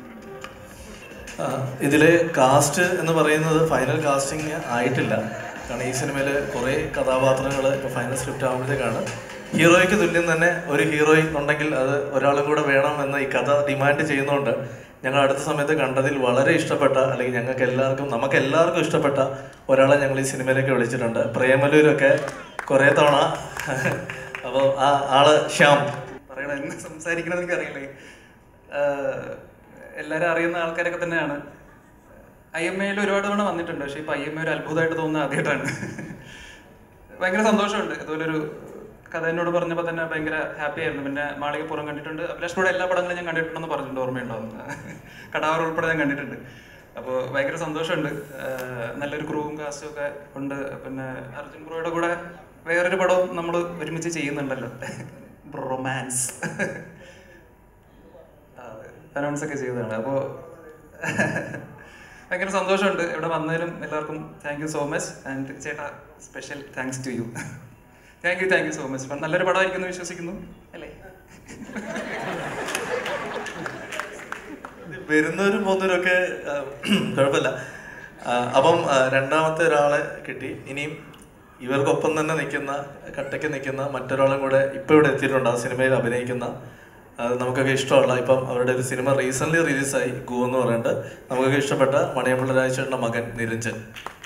ഇതിലെ കാസ്റ്റ് എന്ന് പറയുന്നത് ഫൈനൽ കാസ്റ്റിംഗ് ആയിട്ടില്ല. കാരണം ഈ സിനിമയിൽ കുറേ കഥാപാത്രങ്ങൾ ഇപ്പോൾ ഫൈനൽ സ്ക്രിപ്റ്റ് ആകുമ്പോഴത്തേക്കാണ്. ഹീറോയ്ക്ക് തുല്യം തന്നെ ഒരു ഹീറോയിൻ ഉണ്ടെങ്കിൽ അത് ഒരാളും കൂടെ വേണം എന്ന് ഈ കഥ ഡിമാൻഡ് ചെയ്യുന്നതുകൊണ്ട് ഞങ്ങൾ അടുത്ത സമയത്ത് കണ്ടതിൽ വളരെ ഇഷ്ടപ്പെട്ട, അല്ലെങ്കിൽ ഞങ്ങൾക്ക് എല്ലാവർക്കും നമുക്ക് എല്ലാവർക്കും ഇഷ്ടപ്പെട്ട ഒരാളെ ഞങ്ങൾ ഈ സിനിമയിലേക്ക് വിളിച്ചിട്ടുണ്ട്. പ്രേമലൂരൊക്കെ കുറേ തവണ. അപ്പോൾ ആ ആള് ശ്യാം പറയണം എന്ന് സംസാരിക്കണമെന്ന് എനിക്കറിയില്ലേ. എല്ലാവരും അറിയുന്ന ആൾക്കാരൊക്കെ തന്നെയാണ്. ഐ എം എയിൽ ഒരുപാട് തവണ വന്നിട്ടുണ്ട്. പക്ഷേ ഇപ്പോൾ ഐ എം എ ഒരു അത്ഭുതമായിട്ട് തോന്നുന്നത് ആദ്യമായിട്ടാണ്. ഭയങ്കര സന്തോഷമുണ്ട്. ഇതുപോലൊരു കഥ എന്നോട് പറഞ്ഞപ്പോൾ തന്നെ ഭയങ്കര ഹാപ്പി ആയിരുന്നു. പിന്നെ മാളികപ്പുറം കണ്ടിട്ടുണ്ട്. അഭിലാഷിനോട് എല്ലാ പടങ്ങളും ഞാൻ കണ്ടിട്ടുണ്ടെന്ന് പറഞ്ഞിട്ടുണ്ട്, ഓർമ്മയുണ്ടാവും. കടാവർ ഉൾപ്പെടെ ഞാൻ കണ്ടിട്ടുണ്ട്. അപ്പോൾ ഭയങ്കര സന്തോഷമുണ്ട്. നല്ലൊരു ക്രൂവും കാസ്റ്റും ഒക്കെ ഉണ്ട്. പിന്നെ അർജുൻ ബ്രോയുടെ കൂടെ വേറൊരു പടവും നമ്മൾ ഒരുമിച്ച് ചെയ്യുന്നുണ്ടല്ലോ, റൊമാൻസ് അനൗൺസ് ഒക്കെ ചെയ്തതാണ്. അപ്പോൾ ഭയങ്കര സന്തോഷമുണ്ട്. ഇവിടെ വന്നതിലും എല്ലാവർക്കും thank you so much. And ചേട്ടാ, special thanks to you. Thank you thank you so much. നല്ലൊരു പടമായിരിക്കും വിശ്വസിക്കുന്നു അല്ലേ? വരുന്നവരും പോകുന്നവരും ഒക്കെ കുഴപ്പമില്ല. അപ്പം രണ്ടാമത്തെ ഒരാളെ കിട്ടി. ഇനിയും ഇവർക്കൊപ്പം തന്നെ നിൽക്കുന്ന കട്ടയ്ക്ക് നിൽക്കുന്ന മറ്റൊരാളും കൂടെ ഇപ്പോൾ ഇവിടെ എത്തിയിട്ടുണ്ട്. ആ സിനിമയിൽ അഭിനയിക്കുന്ന അത് നമുക്കൊക്കെ ഇഷ്ടമുള്ള, ഇപ്പം അവരുടെ ഒരു സിനിമ റീസെൻ്റ്ലി റിലീസായി ഗു എന്ന് പറഞ്ഞിട്ട് നമുക്കൊക്കെ ഇഷ്ടപ്പെട്ട മണിയമ്പിള്ള രാജേഷേട്ടൻ്റെ മകൻ നിരഞ്ജൻ.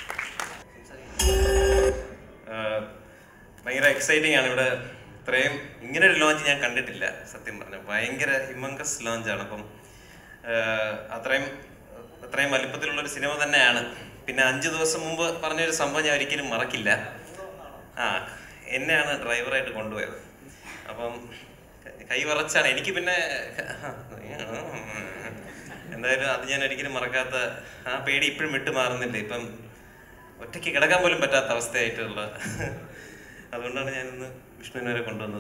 ഭയങ്കര എക്സൈറ്റിംഗ് ആണ്. ഇവിടെ ഇത്രയും ഇങ്ങനെ ഒരു ലോഞ്ച് ഞാൻ കണ്ടിട്ടില്ല സത്യം പറഞ്ഞു. ഭയങ്കര ഹിമങ്കസ് ലോഞ്ചാണ്. അപ്പം അത്രയും അത്രയും വലിപ്പത്തിലുള്ളൊരു സിനിമ തന്നെയാണ്. പിന്നെ അഞ്ച് ദിവസം മുമ്പ് പറഞ്ഞൊരു സംഭവം ഞാൻ ഒരിക്കലും മറക്കില്ല. ആ എന്നെയാണ് ഡ്രൈവറായിട്ട് കൊണ്ടുപോയത്. അപ്പം കൈ വറച്ചാണ് എനിക്ക്. പിന്നെ എന്തായാലും അത് ഞാൻ ഒരിക്കലും മറക്കാത്ത ആ പേടി ഇപ്പോഴും വിട്ടു മാറുന്നില്ല. ഇപ്പം ഒറ്റയ്ക്ക് കിടക്കാൻ പോലും പറ്റാത്ത അവസ്ഥയായിട്ടുള്ള, അതുകൊണ്ടാണ് ഞാനിന്ന് വിഷ്ണുവിനെ വരെ കൊണ്ടുവന്നത്.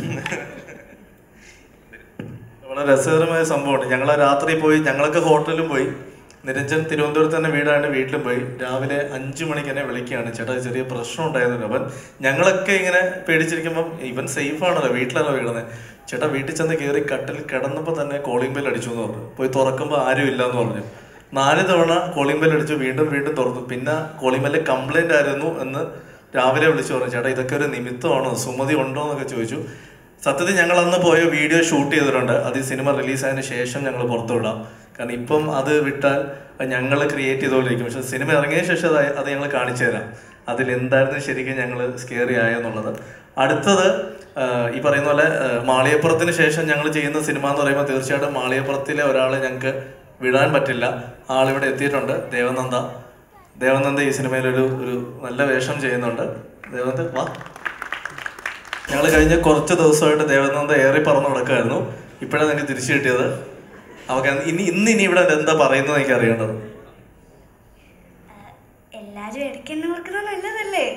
വളരെ രസകരമായ സംഭവമുണ്ട്. ഞങ്ങൾ രാത്രി പോയി, ഞങ്ങളൊക്കെ ഹോട്ടലിലും പോയി, നിരഞ്ജൻ തിരുവനന്തപുരത്ത് തന്നെ വീടാണ്ട് വീട്ടിലും പോയി. രാവിലെ അഞ്ചു മണിക്ക് എന്നെ വിളിക്കുകയാണ്, ചേട്ടാ ചെറിയ പ്രശ്നം ഉണ്ടായിരുന്നല്ലോ. അവൻ ഞങ്ങളൊക്കെ ഇങ്ങനെ പേടിച്ചിരിക്കുമ്പം ഇവൻ സേഫാണല്ലോ, വീട്ടിലല്ലോ വീടുന്നത്. ചേട്ടാ വീട്ടിൽ ചെന്ന് കയറി കട്ടിൽ കിടന്നപ്പോൾ തന്നെ കോളിംഗ് ബെൽ അടിച്ചു എന്ന് പറഞ്ഞു. പോയി തുറക്കുമ്പോൾ ആരും ഇല്ല എന്ന് പറഞ്ഞു. നാല് തവണ കോളിംഗ് ബെൽ അടിച്ചു, വീണ്ടും വീണ്ടും തുറന്നു. പിന്നെ കോളിംഗ് ബെല്ല് കംപ്ലൈൻ്റ് ആയിരുന്നു എന്ന് രാവിലെ വിളിച്ചു പറഞ്ഞു. ചേട്ടാ ഇതൊക്കെ ഒരു നിമിത്തമാണോ, സുമതി ഉണ്ടോ എന്നൊക്കെ ചോദിച്ചു. സത്യത്തിൽ ഞങ്ങൾ അന്ന് പോയ വീഡിയോ ഷൂട്ട് ചെയ്തിട്ടുണ്ട്. അത് ഈ സിനിമ റിലീസായതിനു ശേഷം ഞങ്ങൾ പുറത്തു വിടാം. കാരണം ഇപ്പം അത് വിട്ടാൽ ഞങ്ങൾ ക്രിയേറ്റ് ചെയ്തുകൊണ്ടിരിക്കും. പക്ഷെ സിനിമ ഇറങ്ങിയ ശേഷം അത് അത് ഞങ്ങൾ കാണിച്ചു തരാം അതിലെന്തായിരുന്നു ശരിക്കും ഞങ്ങൾ സ്കെയറി ആയെന്നുള്ളത്. അടുത്തത് ഈ പറയുന്ന പോലെ മാളികപ്പുറത്തിന് ശേഷം ഞങ്ങൾ ചെയ്യുന്ന സിനിമ എന്ന് പറയുമ്പോൾ തീർച്ചയായിട്ടും മാളികപ്പുറത്തിലെ ഒരാളെ ഞങ്ങൾക്ക് വിടാൻ പറ്റില്ല. ആളിവിടെ എത്തിയിട്ടുണ്ട്, ദേവനന്ദ. ദേവനന്ദ ഈ സിനിമയിലൊരു ഒരു നല്ല വേഷം ചെയ്യുന്നുണ്ട്. ദേവനന്ദ വാ. ഞങ്ങൾ കഴിഞ്ഞ കുറച്ച് ദിവസമായിട്ട് ദേവനന്ദ ഏറി പറന്ന് നടക്കുമായിരുന്നു. ഇപ്പോഴാണ് എനിക്ക് തിരിച്ചു കിട്ടിയത്. അവർക്ക് ഇനി ഇന്ന് ഇനി ഇവിടെ എന്താ പറയുന്നത് എനിക്ക് അറിയേണ്ടത്. എല്ലാരും ഇടയ്ക്കെന്നെ ഓർക്കുന്നത് നല്ലതല്ലേ.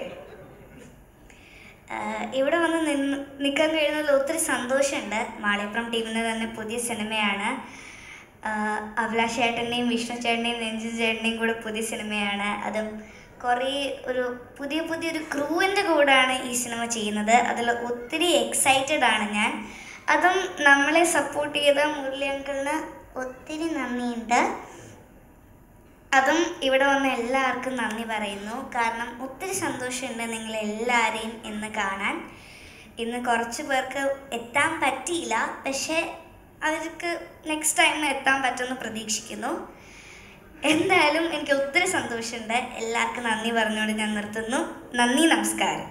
ഇവിടെ വന്ന് നിന്ന് നിൽക്കാൻ കഴിയുന്നതിൽ ഒത്തിരി സന്തോഷമുണ്ട്. മാളികപ്പുറം ടീമിൻ്റെ തന്നെ പുതിയ സിനിമയാണ്. അഭിലാഷ് ചേട്ടൻ്റെയും വിഷ്ണു ചേട്ടൻ്റെയും രഞ്ജിത് ചേട്ടൻ്റെയും കൂടെ പുതിയ സിനിമയാണ്. അതും കുറേ ഒരു പുതിയ പുതിയൊരു ക്രൂവിൻ്റെ കൂടെയാണ് ഈ സിനിമ ചെയ്യുന്നത്. അതിൽ ഒത്തിരി എക്സൈറ്റഡ് ആണ് ഞാൻ. അതും നമ്മളെ സപ്പോർട്ട് ചെയ്ത മുരളി അങ്കിളിന് ഒത്തിരി നന്ദിയുണ്ട്. അതും ഇവിടെ വന്ന എല്ലാവർക്കും നന്ദി പറയുന്നു. കാരണം ഒത്തിരി സന്തോഷമുണ്ട് നിങ്ങളെല്ലാവരെയും ഇന്ന് കാണാൻ. ഇന്ന് കുറച്ച് പേർക്ക് എത്താൻ പറ്റിയില്ല, പക്ഷേ അവർക്ക് നെക്സ്റ്റ് ടൈം എത്താൻ പറ്റുമെന്ന് പ്രതീക്ഷിക്കുന്നു. എന്തായാലും എനിക്ക് ഒത്തിരി സന്തോഷമുണ്ട്. എല്ലാവർക്കും നന്ദി പറഞ്ഞുകൊണ്ട് ഞാൻ നിർത്തുന്നു. നന്ദി, നമസ്കാരം.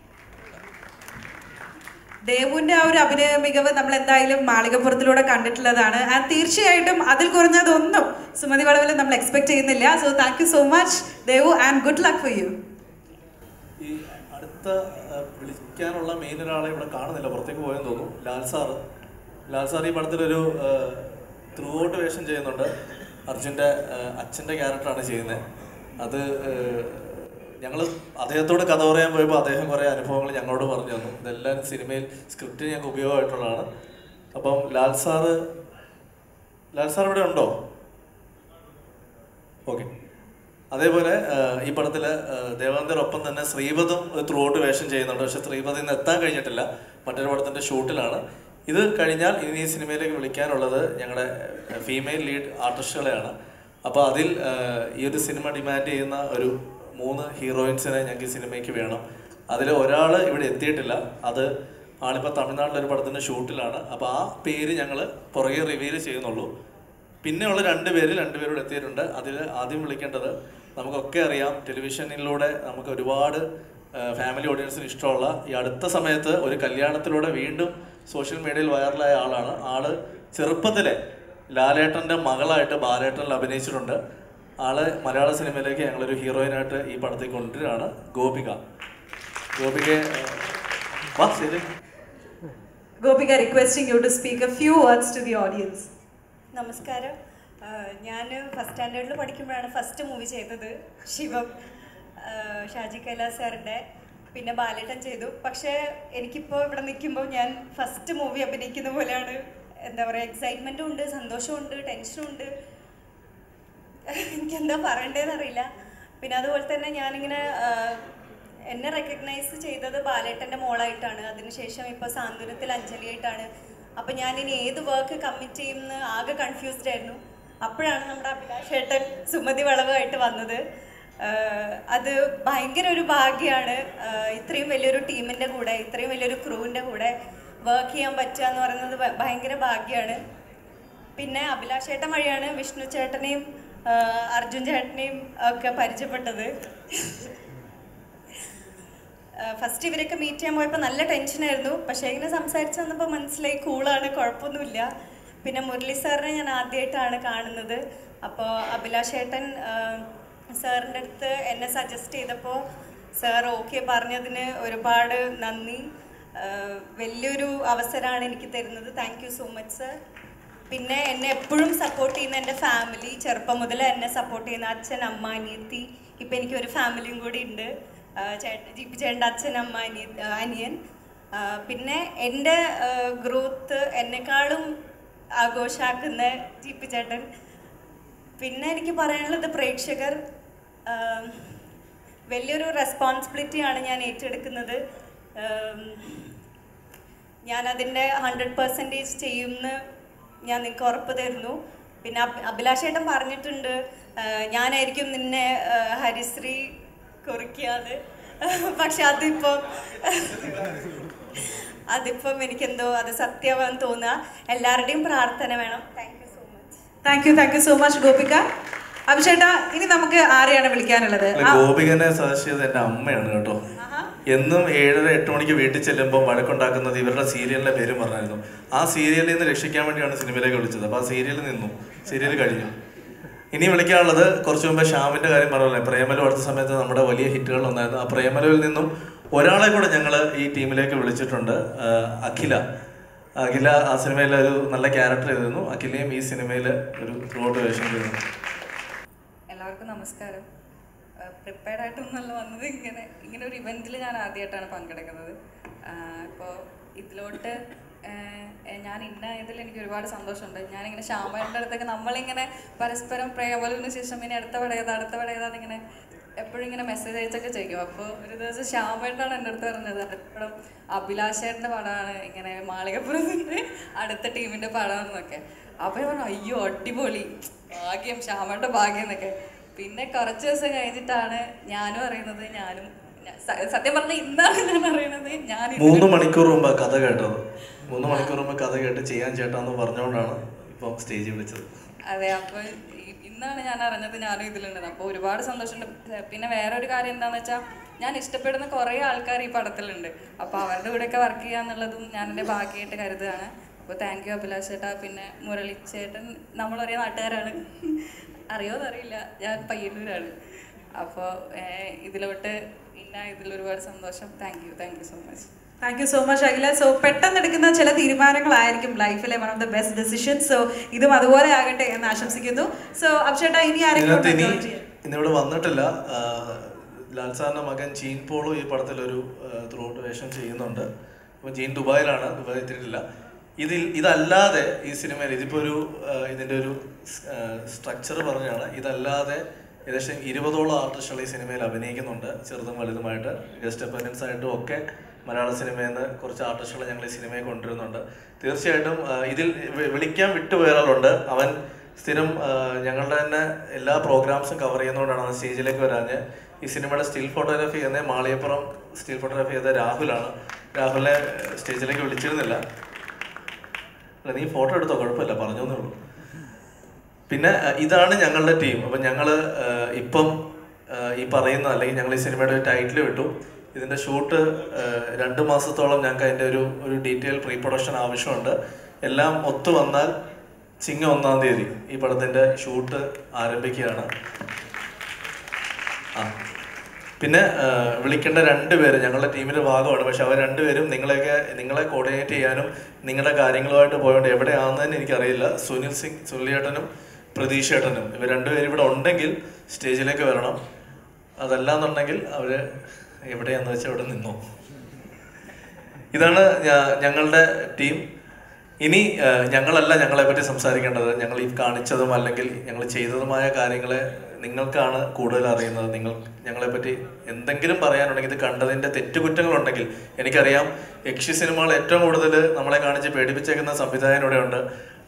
ദേവുവിന്റെ ആ ഒരു അഭിനയ മികവ് നമ്മൾ എന്തായാലും മാളികപ്പുറത്തിലൂടെ കണ്ടിട്ടുള്ളതാണ്. ആൻഡ് തീർച്ചയായിട്ടും അതിൽ കുറഞ്ഞതൊന്നും സുമതി വളവിൽ നമ്മൾ എക്സ്പെക്ട് ചെയ്യുന്നില്ല. So thank you so much Devu and good luck for you. ഈ അടുത്ത വിളിക്കാനുള്ള മെയിൻ ഒരാളെ ഇവിടെ കാണുന്നില്ല, പുറത്തേക്ക് പോയെന്ന് തോന്നുന്നു. ലാൽ സാറ്. ലാൽ സാർ ഈ പടത്തിലൊരു ത്രൂ ഔട്ട് വേഷം ചെയ്യുന്നുണ്ട്. അർജുൻ്റെ അച്ഛൻ്റെ ക്യാരക്ടറാണ് ചെയ്യുന്നത്. അത് ഞങ്ങൾ അദ്ദേഹത്തോട് കഥ പറയാൻ പോയപ്പോൾ അദ്ദേഹം കുറേ അനുഭവങ്ങൾ ഞങ്ങളോട് പറഞ്ഞു തന്നു. ഇതെല്ലാം സിനിമയിൽ സ്ക്രിപ്റ്റിന് ഞങ്ങൾക്ക് ഉപയോഗമായിട്ടുള്ളതാണ്. അപ്പം ലാൽ സാറ് ലാൽ സാർ ഇവിടെ ഉണ്ടോ? ഓക്കെ. അതേപോലെ ഈ പടത്തിൽ ദേവാനന്ദരൊപ്പം തന്നെ ശ്രീപദും ഒരു ത്രൂ ഔട്ട് വേഷം ചെയ്യുന്നുണ്ട്. പക്ഷെ ശ്രീപദ് ഇന്ന് എത്താൻ കഴിഞ്ഞിട്ടില്ല, മറ്റൊരു പടത്തിൻ്റെ ഷൂട്ടിലാണ്. ഇത് കഴിഞ്ഞാൽ ഇനി ഈ സിനിമയിലേക്ക് വിളിക്കാനുള്ളത് ഞങ്ങളുടെ ഫീമെയിൽ ലീഡ് ആർട്ടിസ്റ്റുകളെയാണ്. അപ്പോൾ അതിൽ ഈ ഒരു സിനിമ ഡിമാൻഡ് ചെയ്യുന്ന ഒരു മൂന്ന് ഹീറോയിൻസിനെ ഞങ്ങൾക്ക് ഈ സിനിമയ്ക്ക് വേണം. അതിൽ ഒരാൾ ഇവിടെ എത്തിയിട്ടില്ല. അത് ആളിപ്പോൾ തമിഴ്നാട്ടിലൊരു പടത്തിൻ്റെ ഷൂട്ടിലാണ്. അപ്പോൾ ആ പേര് ഞങ്ങൾ പുറകെ റിവീൽ ചെയ്യുന്നുള്ളൂ. പിന്നെയുള്ള രണ്ട് പേര് രണ്ടുപേരോട് എത്തിയിട്ടുണ്ട്. അതിൽ ആദ്യം വിളിക്കേണ്ടത് നമുക്കൊക്കെ അറിയാം, ടെലിവിഷനിലൂടെ നമുക്ക് ഒരുപാട് ഫാമിലി ഓഡിയൻസിന് ഇഷ്ടമുള്ള, ഈ അടുത്ത സമയത്ത് ഒരു കല്യാണത്തിലൂടെ വീണ്ടും സോഷ്യൽ മീഡിയയിൽ വൈറലായ ആളാണ്. ആള് ചെറുപ്പത്തിലെ ലാലേട്ടൻ്റെ മകളായിട്ട് ബാലേട്ടനിൽ അഭിനയിച്ചിട്ടുണ്ട്. ആള് മലയാള സിനിമയിലേക്ക് ഞങ്ങളൊരു ഹീറോയിനായിട്ട് ഈ പടത്തിൽ കൊണ്ടുവരികയാണ്. ഗോപിക. ഗോപിക വാ ശരി. Gopika, requesting you to speak a few words to the audience. നമസ്കാരം. ഞാൻ ഫസ്റ്റ് സ്റ്റാൻഡേർഡിൽ പഠിക്കുമ്പോഴാണ് ഫസ്റ്റ് മൂവി ചെയ്തത്. ശിവം, ഷാജി കൈലാസ് സാറിൻ്റെ, പിന്നെ ബാലേട്ടൻ ചെയ്തു. പക്ഷേ എനിക്കിപ്പോൾ ഇവിടെ നിൽക്കുമ്പോൾ ഞാൻ ഫസ്റ്റ് മൂവി അഭിനയിക്കുന്ന പോലെയാണ്. എന്താ പറയുക, എക്സൈറ്റ്മെൻറ്റും ഉണ്ട്, സന്തോഷവും ഉണ്ട്, ടെൻഷനും ഉണ്ട്. എനിക്കെന്താ പറയേണ്ടതെന്ന് അറിയില്ല. പിന്നെ അതുപോലെ തന്നെ ഞാനിങ്ങനെ എന്നെ റെക്കഗ്നൈസ് ചെയ്തത് ബാലേട്ടൻ്റെ മോളായിട്ടാണ്. അതിനുശേഷം ഇപ്പോൾ സാന്ത്വനത്തിൽ അഞ്ജലിയായിട്ടാണ്. അപ്പം ഞാനിനി ഏത് വർക്ക് കമ്മിറ്റ് ചെയ്യുമെന്ന് ആകെ കൺഫ്യൂസ്ഡ് ആയിരുന്നു. അപ്പോഴാണ് നമ്മുടെ അഭിലാഷ് ഏട്ടൻ സുമതി വളവുമായിട്ട് വന്നത്. അത് ഭയങ്കര ഒരു ഭാഗ്യമാണ്. ഇത്രയും വലിയൊരു ടീമിൻ്റെ കൂടെ ഇത്രയും വലിയൊരു ക്രൂവിൻ്റെ കൂടെ വർക്ക് ചെയ്യാൻ പറ്റുക എന്ന് പറയുന്നത് ഭയങ്കര ഭാഗ്യമാണ്. പിന്നെ അഭിലാഷ് ചേട്ടൻ വഴിയാണ് വിഷ്ണു ചേട്ടനെയും അർജുൻ ചേട്ടനെയും ഒക്കെ പരിചയപ്പെട്ടത്. ഫസ്റ്റ് ഇവരൊക്കെ മീറ്റ് ചെയ്യാൻ പോയപ്പോൾ നല്ല ടെൻഷനായിരുന്നു. പക്ഷേ ഇങ്ങനെ സംസാരിച്ച് വന്നപ്പോൾ മനസ്സിലായി കൂളാണ്, കുഴപ്പമൊന്നുമില്ല. പിന്നെ മുരളി സാറിനെ ഞാൻ ആദ്യമായിട്ടാണ് കാണുന്നത്. അപ്പോൾ അഭിലാഷ് ചേട്ടൻ സാറിൻ്റെ അടുത്ത് എന്നെ സജസ്റ്റ് ചെയ്തപ്പോൾ സാർ ഓക്കെ പറഞ്ഞതിന് ഒരുപാട് നന്ദി. വലിയൊരു അവസരമാണ് എനിക്ക് തരുന്നത്. Thank you so much sir. പിന്നെ എന്നെ എപ്പോഴും സപ്പോർട്ട് ചെയ്യുന്ന എൻ്റെ ഫാമിലി, ചെറുപ്പം മുതൽ എന്നെ സപ്പോർട്ട് ചെയ്യുന്ന അച്ഛൻ, അമ്മ, അനിയത്തി. ഇപ്പം എനിക്കൊരു ഫാമിലിയും കൂടി ഉണ്ട്. ചേട്ടൻ ജിപ്പി ചേട്ടൻ്റെ അച്ഛൻ, അമ്മ, അനിയ അനിയൻ. പിന്നെ എൻ്റെ ഗ്രോത്ത് എന്നെക്കാളും ആഘോഷാക്കുന്ന ജിപ്പി ചേട്ടൻ. പിന്നെ എനിക്ക് പറയാനുള്ളത് പ്രേക്ഷകർ, വലിയൊരു റെസ്പോൺസിബിലിറ്റിയാണ് ഞാൻ ഏറ്റെടുക്കുന്നത്. ഞാനതിൻ്റെ ഹൺഡ്രഡ് പെർസെൻറ്റേജ് ചെയ്യുമെന്ന് ഞാൻ നിങ്ങൾക്ക് ഉറപ്പ് തരുന്നു. പിന്നെ അഭിലാഷ് ചേട്ടൻ പറഞ്ഞിട്ടുണ്ട് ഞാനായിരിക്കും നിന്നെ ഹരിശ്രീ കുറിക്കാതെ. പക്ഷെ അതിപ്പം അതിപ്പം എനിക്കെന്തോ അത് സത്യമാണെന്ന് തോന്നുക. എല്ലാവരുടെയും പ്രാർത്ഥന വേണം. Thank you so much. Thank you thank you so much Gopika. അഭിഷേട്ടാ, ഇനി നമുക്ക് ആരെയാണ് വിളിക്കാനുള്ളത്? ഗോപികനെ സജസ്റ്റ് ചെയ്തത് എൻ്റെ അമ്മയാണ് കേട്ടോ. എന്നും ഏഴര എട്ട് മണിക്ക് വീട്ടിൽ ചെല്ലുമ്പോൾ വഴക്കുണ്ടാക്കുന്നത് ഇവരുടെ സീരിയലിന്റെ പേരും പറഞ്ഞായിരുന്നു. ആ സീരിയലിൽ നിന്ന് രക്ഷിക്കാൻ വേണ്ടിയാണ് സിനിമയിലേക്ക് വിളിച്ചത്. അപ്പോൾ ആ സീരിയലിൽ നിന്നു, സീരിയൽ കഴിഞ്ഞു. ഇനി വിളിക്കാനുള്ളത് കുറച്ച് മുമ്പ് ശ്യാമിന്റെ കാര്യം പറഞ്ഞല്ലേ, പ്രേമലു അടുത്ത സമയത്ത് നമ്മുടെ വലിയ ഹിറ്റുകൾ ഒന്നായിരുന്നു. ആ പ്രേമലുവിൽ നിന്നും ഒരാളെ കൂടെ ഞങ്ങൾ ഈ ടീമിലേക്ക് വിളിച്ചിട്ടുണ്ട്, അഖില. അഖില ആ സിനിമയിൽ ഒരു നല്ല ക്യാരക്ടർ ചെയ്തിരുന്നു. അഖിലയും ഈ സിനിമയിൽ ഒരു ത്രോട്ട് വേഷം ചെയ്തിരുന്നു. എല്ലാവർക്കും നമസ്കാരം. പ്രിപ്പയർഡ് ആയിട്ടൊന്നല്ല വന്നത്. ഇങ്ങനെ ഇങ്ങനെ ഒരു ഇവൻറ്റിൽ ഞാൻ ആദ്യമായിട്ടാണ് പങ്കെടുക്കുന്നത്. ഇപ്പോൾ ഇതിലോട്ട് ഞാൻ ഇന്ന ഇതിൽ എനിക്ക് ഒരുപാട് സന്തോഷമുണ്ട്. ഞാനിങ്ങനെ ശ്യാമേട്ടൻ്റെ അടുത്തൊക്കെ നമ്മളിങ്ങനെ പരസ്പരം പ്രേമലുവിന് ശേഷം ഇനി അടുത്ത പടയതാ അടുത്ത പടയതാന്ന് ഇങ്ങനെ എപ്പോഴും ഇങ്ങനെ മെസ്സേജ് അയച്ചൊക്കെ ചെയ്യും. അപ്പോൾ ഒരു ദിവസം ശ്യാമേട്ടനാണ് എൻ്റെ അടുത്ത് പറഞ്ഞത് അടുത്ത അഭിലാഷേട്ടൻ്റെ പടമാണ്, ഇങ്ങനെ മാളികപ്പുറത്തിൻ്റെ അടുത്ത ടീമിൻ്റെ പടമാണെന്നൊക്കെ. അപ്പോൾ ഞാൻ പറഞ്ഞു അയ്യോ അടിപൊളി, ഭാഗ്യം, ശ്യാമേട്ടൻ്റെ ഭാഗ്യം എന്നൊക്കെ. പിന്നെ കുറച്ച് ദിവസം കഴിഞ്ഞിട്ടാണ് ഞാനും അറിയുന്നത്. ഞാനും സത്യം പറഞ്ഞ ഇന്നാണ് ഞാൻ അറിയണത്. ഞാൻ മൂന്ന് മണിക്കൂർ മുമ്പ് കഥ കേട്ടത്. മൂന്ന് മണിക്കൂർ മുമ്പ് കഥ കേട്ട് ചെയ്യാൻ ചേട്ടാന്ന് പറഞ്ഞുകൊണ്ടാണ് ഇപ്പൊ സ്റ്റേജിൽ വിളിച്ചത്. അതെ, അപ്പൊ ഇന്നാണ് ഞാൻ അറിഞ്ഞത് ഞാനും ഇതിലുണ്ടെന്ന്. അപ്പോൾ ഒരുപാട് സന്തോഷമുണ്ട്. പിന്നെ വേറെ ഒരു കാര്യം എന്താണെന്ന് വെച്ചാൽ ഞാൻ ഇഷ്ടപ്പെടുന്ന കുറേ ആൾക്കാർ ഈ പടത്തിലുണ്ട്. അപ്പോൾ അവരുടെ കൂടെയൊക്കെ വർക്ക് ചെയ്യാന്നുള്ളതും ഞാൻ എൻ്റെ ഭാഗ്യമായിട്ട് കരുതുകയാണ്. അപ്പോൾ താങ്ക് യു അഭിലാഷ് ചേട്ടാ. പിന്നെ മുരളി ചേട്ടൻ നമ്മളൊരേ നാട്ടുകാരാണ്, അറിയോന്നറിയില്ല, ഞാൻ പയ്യന്നൂരാണ്. അപ്പോൾ ഇതിലോട്ട് പിന്നെ ഇതിലൊരുപാട് സന്തോഷം. Thank you thank you so much. Thank you so much Akhila. So പെട്ടെന്ന് എടുക്കുന്ന ചില തീരുമാനങ്ങളായിരിക്കും ലൈഫിലെ one of the best decisions. So ഇതും അതുപോലെ ആകട്ടെ എന്ന് ആശംസിക്കുന്നു. സോ അഭിഷേട്ടാ, ഇനി ആരെങ്കിലും ഇന്നിവിടെ വന്നിട്ടില്ല. ലാൽ സാറിന്റെ മകൻ ജീൻ പോളു ഈ പടത്തിൽ ഒരു ത്രോട്ട് വേഷം ചെയ്യുന്നുണ്ട്. അപ്പോൾ ജീൻ ദുബായിലാണ്, ദുബായിൽ എത്തിയിട്ടില്ല. ഇതിൽ ഇതല്ലാതെ ഈ സിനിമയിൽ ഇതിപ്പോൾ ഒരു ഇതിൻ്റെ ഒരു സ്ട്രക്ചർ പറഞ്ഞാണ്. ഇതല്ലാതെ ഏകദേശം ഇരുപതോളം ആർട്ടിസ്റ്റുകൾ ഈ സിനിമയിൽ അഭിനയിക്കുന്നുണ്ട്, ചെറുതും വലുതുമായിട്ട്. ഗസ്റ്റ് അപ്പയറൻസ് ആയിട്ടും ഒക്കെ മലയാള സിനിമയിൽ നിന്ന് കുറച്ച് ആർട്ടിസ്റ്റുകൾ ഞങ്ങൾ ഈ സിനിമയിൽ കൊണ്ടുവരുന്നുണ്ട്. തീർച്ചയായിട്ടും ഇതിൽ വിളിക്കാൻ വിട്ടുപോയ ഒരാളുണ്ട്. അവൻ സ്ഥിരം ഞങ്ങളുടെ തന്നെ എല്ലാ പ്രോഗ്രാംസും കവർ ചെയ്യുന്നതുകൊണ്ടാണ് അവൻ സ്റ്റേജിലേക്ക് വരാഞ്ഞ്. ഈ സിനിമയുടെ സ്റ്റിൽ ഫോട്ടോഗ്രാഫി ചെയ്യുന്ന മാളികപ്പുറം സ്റ്റിൽ ഫോട്ടോഗ്രാഫി ചെയ്ത രാഹുലാണ്. രാഹുലിനെ സ്റ്റേജിലേക്ക് വിളിച്ചിരുന്നില്ല. അല്ല, നീ ഫോട്ടോ എടുത്തോ, കുഴപ്പമില്ല, പറഞ്ഞോന്നേ ഉള്ളൂ. പിന്നെ ഇതാണ് ഞങ്ങളുടെ ടീം. അപ്പം ഞങ്ങൾ ഇപ്പം ഈ പറയുന്ന അല്ലെങ്കിൽ ഞങ്ങൾ ഈ സിനിമയുടെ ഒരു ടൈറ്റിൽ വിട്ടു. ഇതിൻ്റെ ഷൂട്ട് രണ്ട് മാസത്തോളം ഞങ്ങൾക്ക് അതിൻ്റെ ഒരു ഒരു ഡീറ്റെയിൽ പ്രീ പ്രൊഡക്ഷൻ ആവശ്യമുണ്ട്. എല്ലാം ഒത്തു വന്നാൽ ചിങ്ങം ഒന്നാം തീയതി ഈ പടത്തിൻ്റെ ഷൂട്ട് ആരംഭിക്കുകയാണ്. ആ പിന്നെ വിളിക്കേണ്ട രണ്ടുപേര് ഞങ്ങളുടെ ടീമിൻ്റെ ഭാഗമാണ്. പക്ഷെ അവർ രണ്ടുപേരും നിങ്ങളെയൊക്കെ നിങ്ങളെ കോർഡിനേറ്റ് ചെയ്യാനും നിങ്ങളുടെ കാര്യങ്ങളുമായിട്ട് പോയോണ്ട് എവിടെയാണെന്ന് എനിക്കറിയില്ല. സുനിൽ സിംഗ് സുനിലേട്ടനും പ്രതീഷ് ഏട്ടനും ഇവർ രണ്ടുപേരും ഇവിടെ ഉണ്ടെങ്കിൽ സ്റ്റേജിലേക്ക് വരണം. അതല്ലാന്നുണ്ടെങ്കിൽ അവർ എവിടെയാന്ന് വെച്ചാൽ അവിടെ നിന്നോ. ഇതാണ് ഞങ്ങളുടെ ടീം. ഇനി ഞങ്ങളല്ല ഞങ്ങളെ പറ്റി സംസാരിക്കേണ്ടത്. ഞങ്ങൾ ഈ കാണിച്ചതും അല്ലെങ്കിൽ ഞങ്ങൾ ചെയ്തതുമായ കാര്യങ്ങളെ നിങ്ങൾക്കാണ് കൂടുതൽ അറിയുന്നത്. നിങ്ങൾ ഞങ്ങളെപ്പറ്റി എന്തെങ്കിലും പറയാനുണ്ടെങ്കിൽ, ഇത് കണ്ടതിൻ്റെ തെറ്റുകുറ്റങ്ങളുണ്ടെങ്കിൽ, എനിക്കറിയാം യക്ഷി സിനിമകൾ ഏറ്റവും കൂടുതൽ നമ്മളെ കാണിച്ച് പേടിപ്പിച്ചേക്കുന്ന സംവിധായകൻ ഇവിടെ ഉണ്ട്.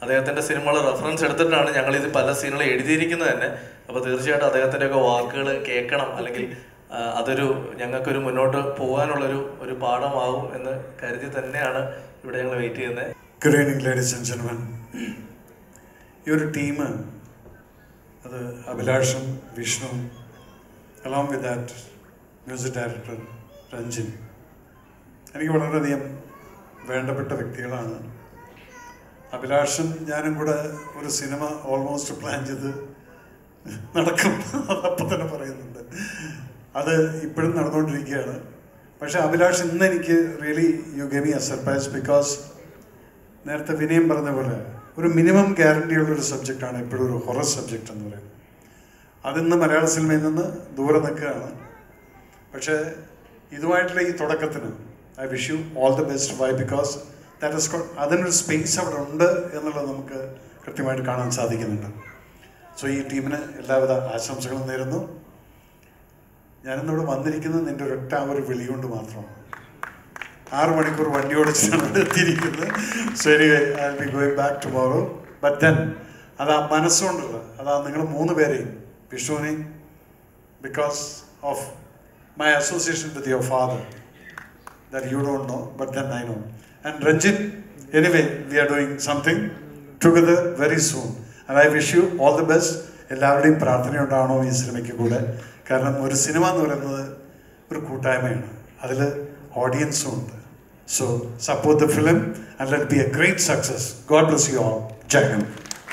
അദ്ദേഹത്തിൻ്റെ സിനിമകൾ റെഫറൻസ് എടുത്തിട്ടാണ് ഞങ്ങളിത് പല സീനുകൾ എഴുതിയിരിക്കുന്നത് തന്നെ. അപ്പോൾ തീർച്ചയായിട്ടും അദ്ദേഹത്തിൻ്റെയൊക്കെ വാക്കുകൾ കേൾക്കണം, അല്ലെങ്കിൽ അതൊരു ഞങ്ങൾക്കൊരു മുന്നോട്ട് പോകാനുള്ളൊരു ഒരു പാഠമാവും എന്ന് കരുതി തന്നെയാണ് ഇവിടെ ഞങ്ങൾ വെയിറ്റ് ചെയ്യുന്നത്. Good evening ladies and gentlemen. ഈ ഒരു ടീം, അത് അഭിലാഷും Vishnu along with that music director Ranjin, എനിക്ക് വളരെയധികം വേണ്ടപ്പെട്ട വ്യക്തികളാണ്. അഭിലാഷും ഞാനും കൂടെ ഒരു സിനിമ ഓൾമോസ്റ്റ് പ്ലാൻ ചെയ്ത് നടക്കും, അതപ്പം തന്നെ പറയുന്നുണ്ട്. അത് ഇപ്പോഴും നടന്നുകൊണ്ടിരിക്കുകയാണ്. പക്ഷേ അഭിലാഷ് ഇന്ന് എനിക്ക് really you gave me a surprise, because നേരത്തെ വിനയം പറഞ്ഞ പോലെ ഒരു മിനിമം ഗ്യാരണ്ടി ഉള്ളൊരു സബ്ജക്റ്റാണ് എപ്പോഴും ഒരു ഹൊറർ സബ്ജക്റ്റ് എന്ന് പറയുന്നത്. അതിന്ന് മലയാള സിനിമയിൽ നിന്ന് ദൂരെ നിൽക്കുകയാണ്. പക്ഷേ ഇതുമായിട്ടുള്ള ഈ തുടക്കത്തിന് I wish you all the best. Why? Because that is called, അതിനൊരു സ്പേസ് അവിടെ ഉണ്ട് എന്നുള്ളത് നമുക്ക് കൃത്യമായിട്ട് കാണാൻ സാധിക്കുന്നുണ്ട്. സോ ഈ ടീമിന് എല്ലാവിധ ആശംസകളും നേരുന്നു. ഞാനിന്നിവിടെ വന്നിരിക്കുന്നത് നിൻ്റെ ഒരൊറ്റ ആ ഒരു വിളി കൊണ്ട് മാത്രമാണ്. ആറ് മണിക്കൂർ വണ്ടി ഓടിച്ചാണ് ഇവിടെ എത്തിയിരിക്കുന്നത്. So anyway I will be going back tomorrow. But then അത് ആ മനസ്സുകൊണ്ടുള്ള, അതാ നിങ്ങൾ മൂന്ന് പേരെയും, വിഷ്ണുവിനെയും because of my association with your father that you don't know, but then I know. And Ranjit, anyway, we are doing something together very soon. And I wish you all the best. എല്ലാവരുടെയും പ്രാർത്ഥന ഉണ്ടാവണോ ഈ സിനിമയ്ക്ക് കൂടെ. കാരണം ഒരു cinema എന്ന് പറയുന്നത് ഒരു കൂട്ടായ്മയാണ്, അതിൽ ഓഡിയൻസും ഉണ്ട്. So support the film and let be a great success. God bless you all. Jai Hind.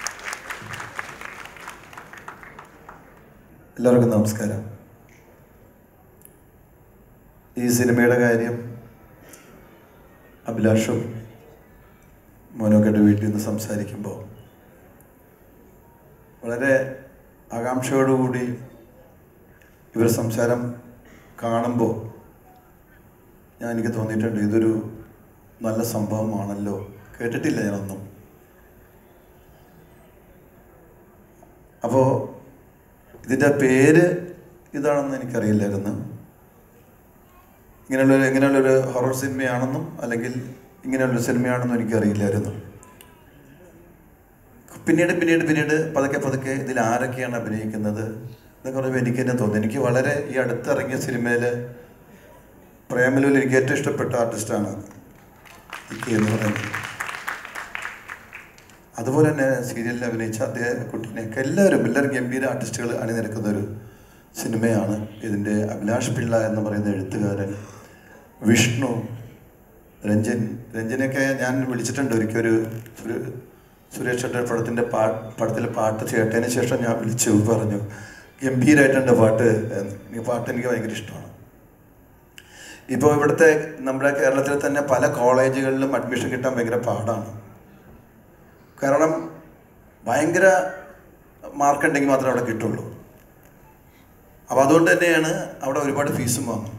എല്ലാവർക്കും നമസ്കാരം. ഈ സിനിമയുടെ കാര്യം അഭിലാഷും മോനോക്കയുടെ വീട്ടിൽ നിന്ന് സംസാരിക്കുമ്പോൾ വളരെ ആകാംക്ഷയോടുകൂടി ഇവർ സംസാരം കാണുമ്പോൾ ഞാൻ എനിക്ക് തോന്നിയിട്ടുണ്ട്, ഇതൊരു നല്ല സംഭവമാണല്ലോ. കേട്ടിട്ടില്ല ഞാനൊന്നും. അപ്പോൾ ഇതിൻ്റെ പേര് ഇതാണെന്ന് എനിക്കറിയില്ലായിരുന്നു. ഇങ്ങനെയുള്ളൊരു ഇങ്ങനെയുള്ളൊരു ഹൊറർ സിനിമയാണെന്നും അല്ലെങ്കിൽ ഇങ്ങനെയുള്ളൊരു സിനിമയാണെന്നും എനിക്കറിയില്ലായിരുന്നു. പിന്നീട് പിന്നീട് പിന്നീട് പതുക്കെ പതുക്കെ ഇതിൽ ആരൊക്കെയാണ് അഭിനയിക്കുന്നത് എന്നൊക്കെ പറയുമ്പോൾ എനിക്ക് തന്നെ തോന്നി. എനിക്ക് വളരെ ഈ അടുത്തിറങ്ങിയ സിനിമയിൽ പ്രേമലുവിൽ എനിക്ക് ഏറ്റവും ഇഷ്ടപ്പെട്ട ആർട്ടിസ്റ്റാണ് ഇക്കി എന്ന് പറയുന്നത്. അതുപോലെ തന്നെ സീരിയലിൽ അഭിനയിച്ച അദ്ദേഹം കുട്ടീനെയൊക്കെ എല്ലാവരും എല്ലാവരും ഗംഭീര ആർട്ടിസ്റ്റുകൾ അണിനിരക്കുന്നൊരു സിനിമയാണ്. ഇതിൻ്റെ അഭിലാഷ് പിള്ള എന്ന് പറയുന്ന എഴുത്തുകാരൻ, വിഷ്ണു, രഞ്ജൻ രഞ്ജനെയൊക്കെ ഞാൻ വിളിച്ചിട്ടുണ്ട് ഒരിക്കലൊരു ഒരു സുരേഷ് ചേട്ടൻ പടത്തിൻ്റെ പാ പടത്തിലെ പാട്ട് ചേട്ടതിന് ശേഷം ഞാൻ വിളിച്ചു പറഞ്ഞു, ഗംഭീരമായിട്ടുണ്ട് പാട്ട്, ഈ പാട്ട് എനിക്ക് ഭയങ്കര ഇഷ്ടമാണ്. ഇപ്പോൾ ഇവിടുത്തെ നമ്മുടെ കേരളത്തിൽ തന്നെ പല കോളേജുകളിലും അഡ്മിഷൻ കിട്ടാൻ ഭയങ്കര പാടാണ്. കാരണം ഭയങ്കര മാർക്കുണ്ടെങ്കിൽ മാത്രമേ അവിടെ കിട്ടുള്ളൂ. അപ്പോൾ അതുകൊണ്ട് തന്നെയാണ് അവിടെ ഒരുപാട് ഫീസും വാങ്ങും.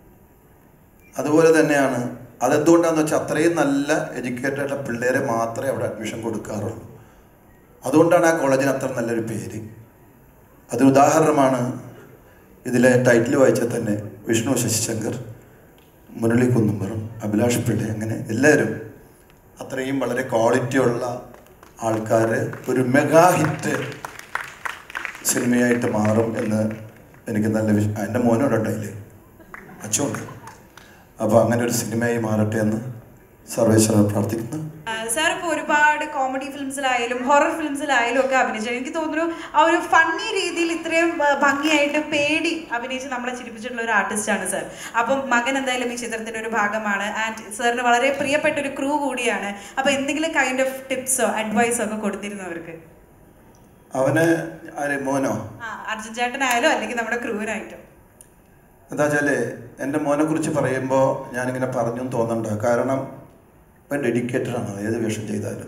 അതുപോലെ തന്നെയാണ് അതെന്തുകൊണ്ടാണെന്ന് വെച്ചാൽ അത്രയും നല്ല എഡ്യൂക്കേറ്റഡ് ആയിട്ടുള്ള പിള്ളേരെ മാത്രമേ അവിടെ അഡ്മിഷൻ കൊടുക്കാറുള്ളൂ. അതുകൊണ്ടാണ് ആ കോളേജിന് അത്ര നല്ലൊരു പേര്. അതിന് ഉദാഹരണമാണ് ഇതിലെ ടൈറ്റിൽ വായിച്ചാൽ തന്നെ വിഷ്ണു ശശിശങ്കർ, മുരളി കുന്നുംപുറം, അഭിലാഷ് പിള്ള, അങ്ങനെ എല്ലാവരും അത്രയും വളരെ ക്വാളിറ്റിയുള്ള ആൾക്കാർ ഒരു മെഗാ ഹിറ്റ് സിനിമയായിട്ട് മാറും എന്ന് എനിക്ക് നല്ല വിശ്വാസം. എൻ്റെ മോനോടുണ്ടായില്ലേ, അച്ഛനുണ്ട്. അപ്പോൾ അങ്ങനെ ഒരു സിനിമയായി മാറട്ടെ എന്ന് സർവേശ്വരൻ പ്രാർത്ഥിക്കുന്നു. സാർ ഇപ്പോൾ ഒരുപാട് കോമഡി ഫിലിംസിലായാലും ഹൊറർ ഫിലിംസിലായാലും ഒക്കെ അഭിനയിച്ചു. എനിക്ക് തോന്നുന്നു ആ ഒരു ഫണ്ണി രീതിയിൽ ഇത്രയും ഭംഗിയായിട്ട് പേടി അഭിനയിച്ച് നമ്മളെ ചിരിപ്പിച്ചിട്ടുള്ള ഒരു ആർട്ടിസ്റ്റാണ് സാർ. അപ്പം മകൻ എന്തായാലും ഈ ചിത്രത്തിൻ്റെ ഒരു ഭാഗമാണ് ആൻഡ് സാറിന് വളരെ പ്രിയപ്പെട്ട ഒരു ക്രൂ കൂടിയാണ്. അപ്പോൾ എന്തെങ്കിലും കൈൻഡ് ഓഫ് ടിപ്സോ അഡ്വൈസോ ഒക്കെ കൊടുത്തിരുന്നവർക്ക്? അവന് ആര്, മോനോ? ആ, അർജുൻ ചേട്ടനായാലും അല്ലെങ്കിൽ നമ്മുടെ ക്രൂവിനായിട്ടോ? എന്താ വെച്ചാൽ എൻ്റെ മോനെ കുറിച്ച് പറയുമ്പോൾ ഞാനിങ്ങനെ പറഞ്ഞു തോന്നണ്ട. കാരണം അവൻ ഡെഡിക്കേറ്റഡാണ് ഏത് വേഷം ചെയ്താലും.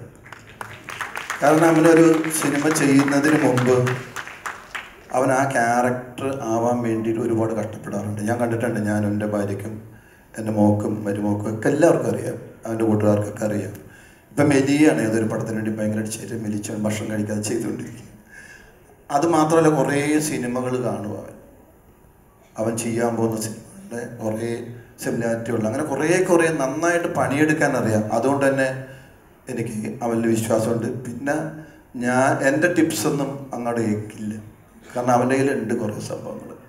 കാരണം അവനൊരു സിനിമ ചെയ്യുന്നതിന് മുമ്പ് അവൻ ആ ക്യാരക്ടർ ആവാൻ വേണ്ടിയിട്ട് ഒരുപാട് കഷ്ടപ്പെടാറുണ്ട്. ഞാൻ കണ്ടിട്ടുണ്ട്. ഞാനും എൻ്റെ ഭാര്യയ്ക്കും എൻ്റെ മോക്കും മരുമോക്കും ഒക്കെ എല്ലാവർക്കും അറിയാം, അവൻ്റെ കൂട്ടുകാർക്കൊക്കെ അറിയാം. ഇപ്പം മെലിയാണ് ഏതൊരു പടത്തിന് വേണ്ടി ഭയങ്കരമായിട്ട് ശരി മെലിച്ച് ഭക്ഷണം കഴിക്കാതെ ചെയ്തുകൊണ്ടിരിക്കും. അത് മാത്രമല്ല കുറേ സിനിമകൾ കാണും അവൻ അവൻ ചെയ്യാൻ പോകുന്ന സിനിമകളുടെ കുറേ സിമിലാരിറ്റി ഉള്ള അങ്ങനെ കുറേ കുറേ നന്നായിട്ട് പണിയെടുക്കാൻ അറിയാം. അതുകൊണ്ട് തന്നെ എനിക്ക് അവനിൽ വിശ്വാസമുണ്ട്. പിന്നെ ഞാൻ എൻ്റെ ടിപ്സൊന്നും അങ്ങോട്ട് ഏൽക്കില്ല, കാരണം അവൻ്റെ കയ്യിലുണ്ട് കുറേ സംഭവങ്ങൾ.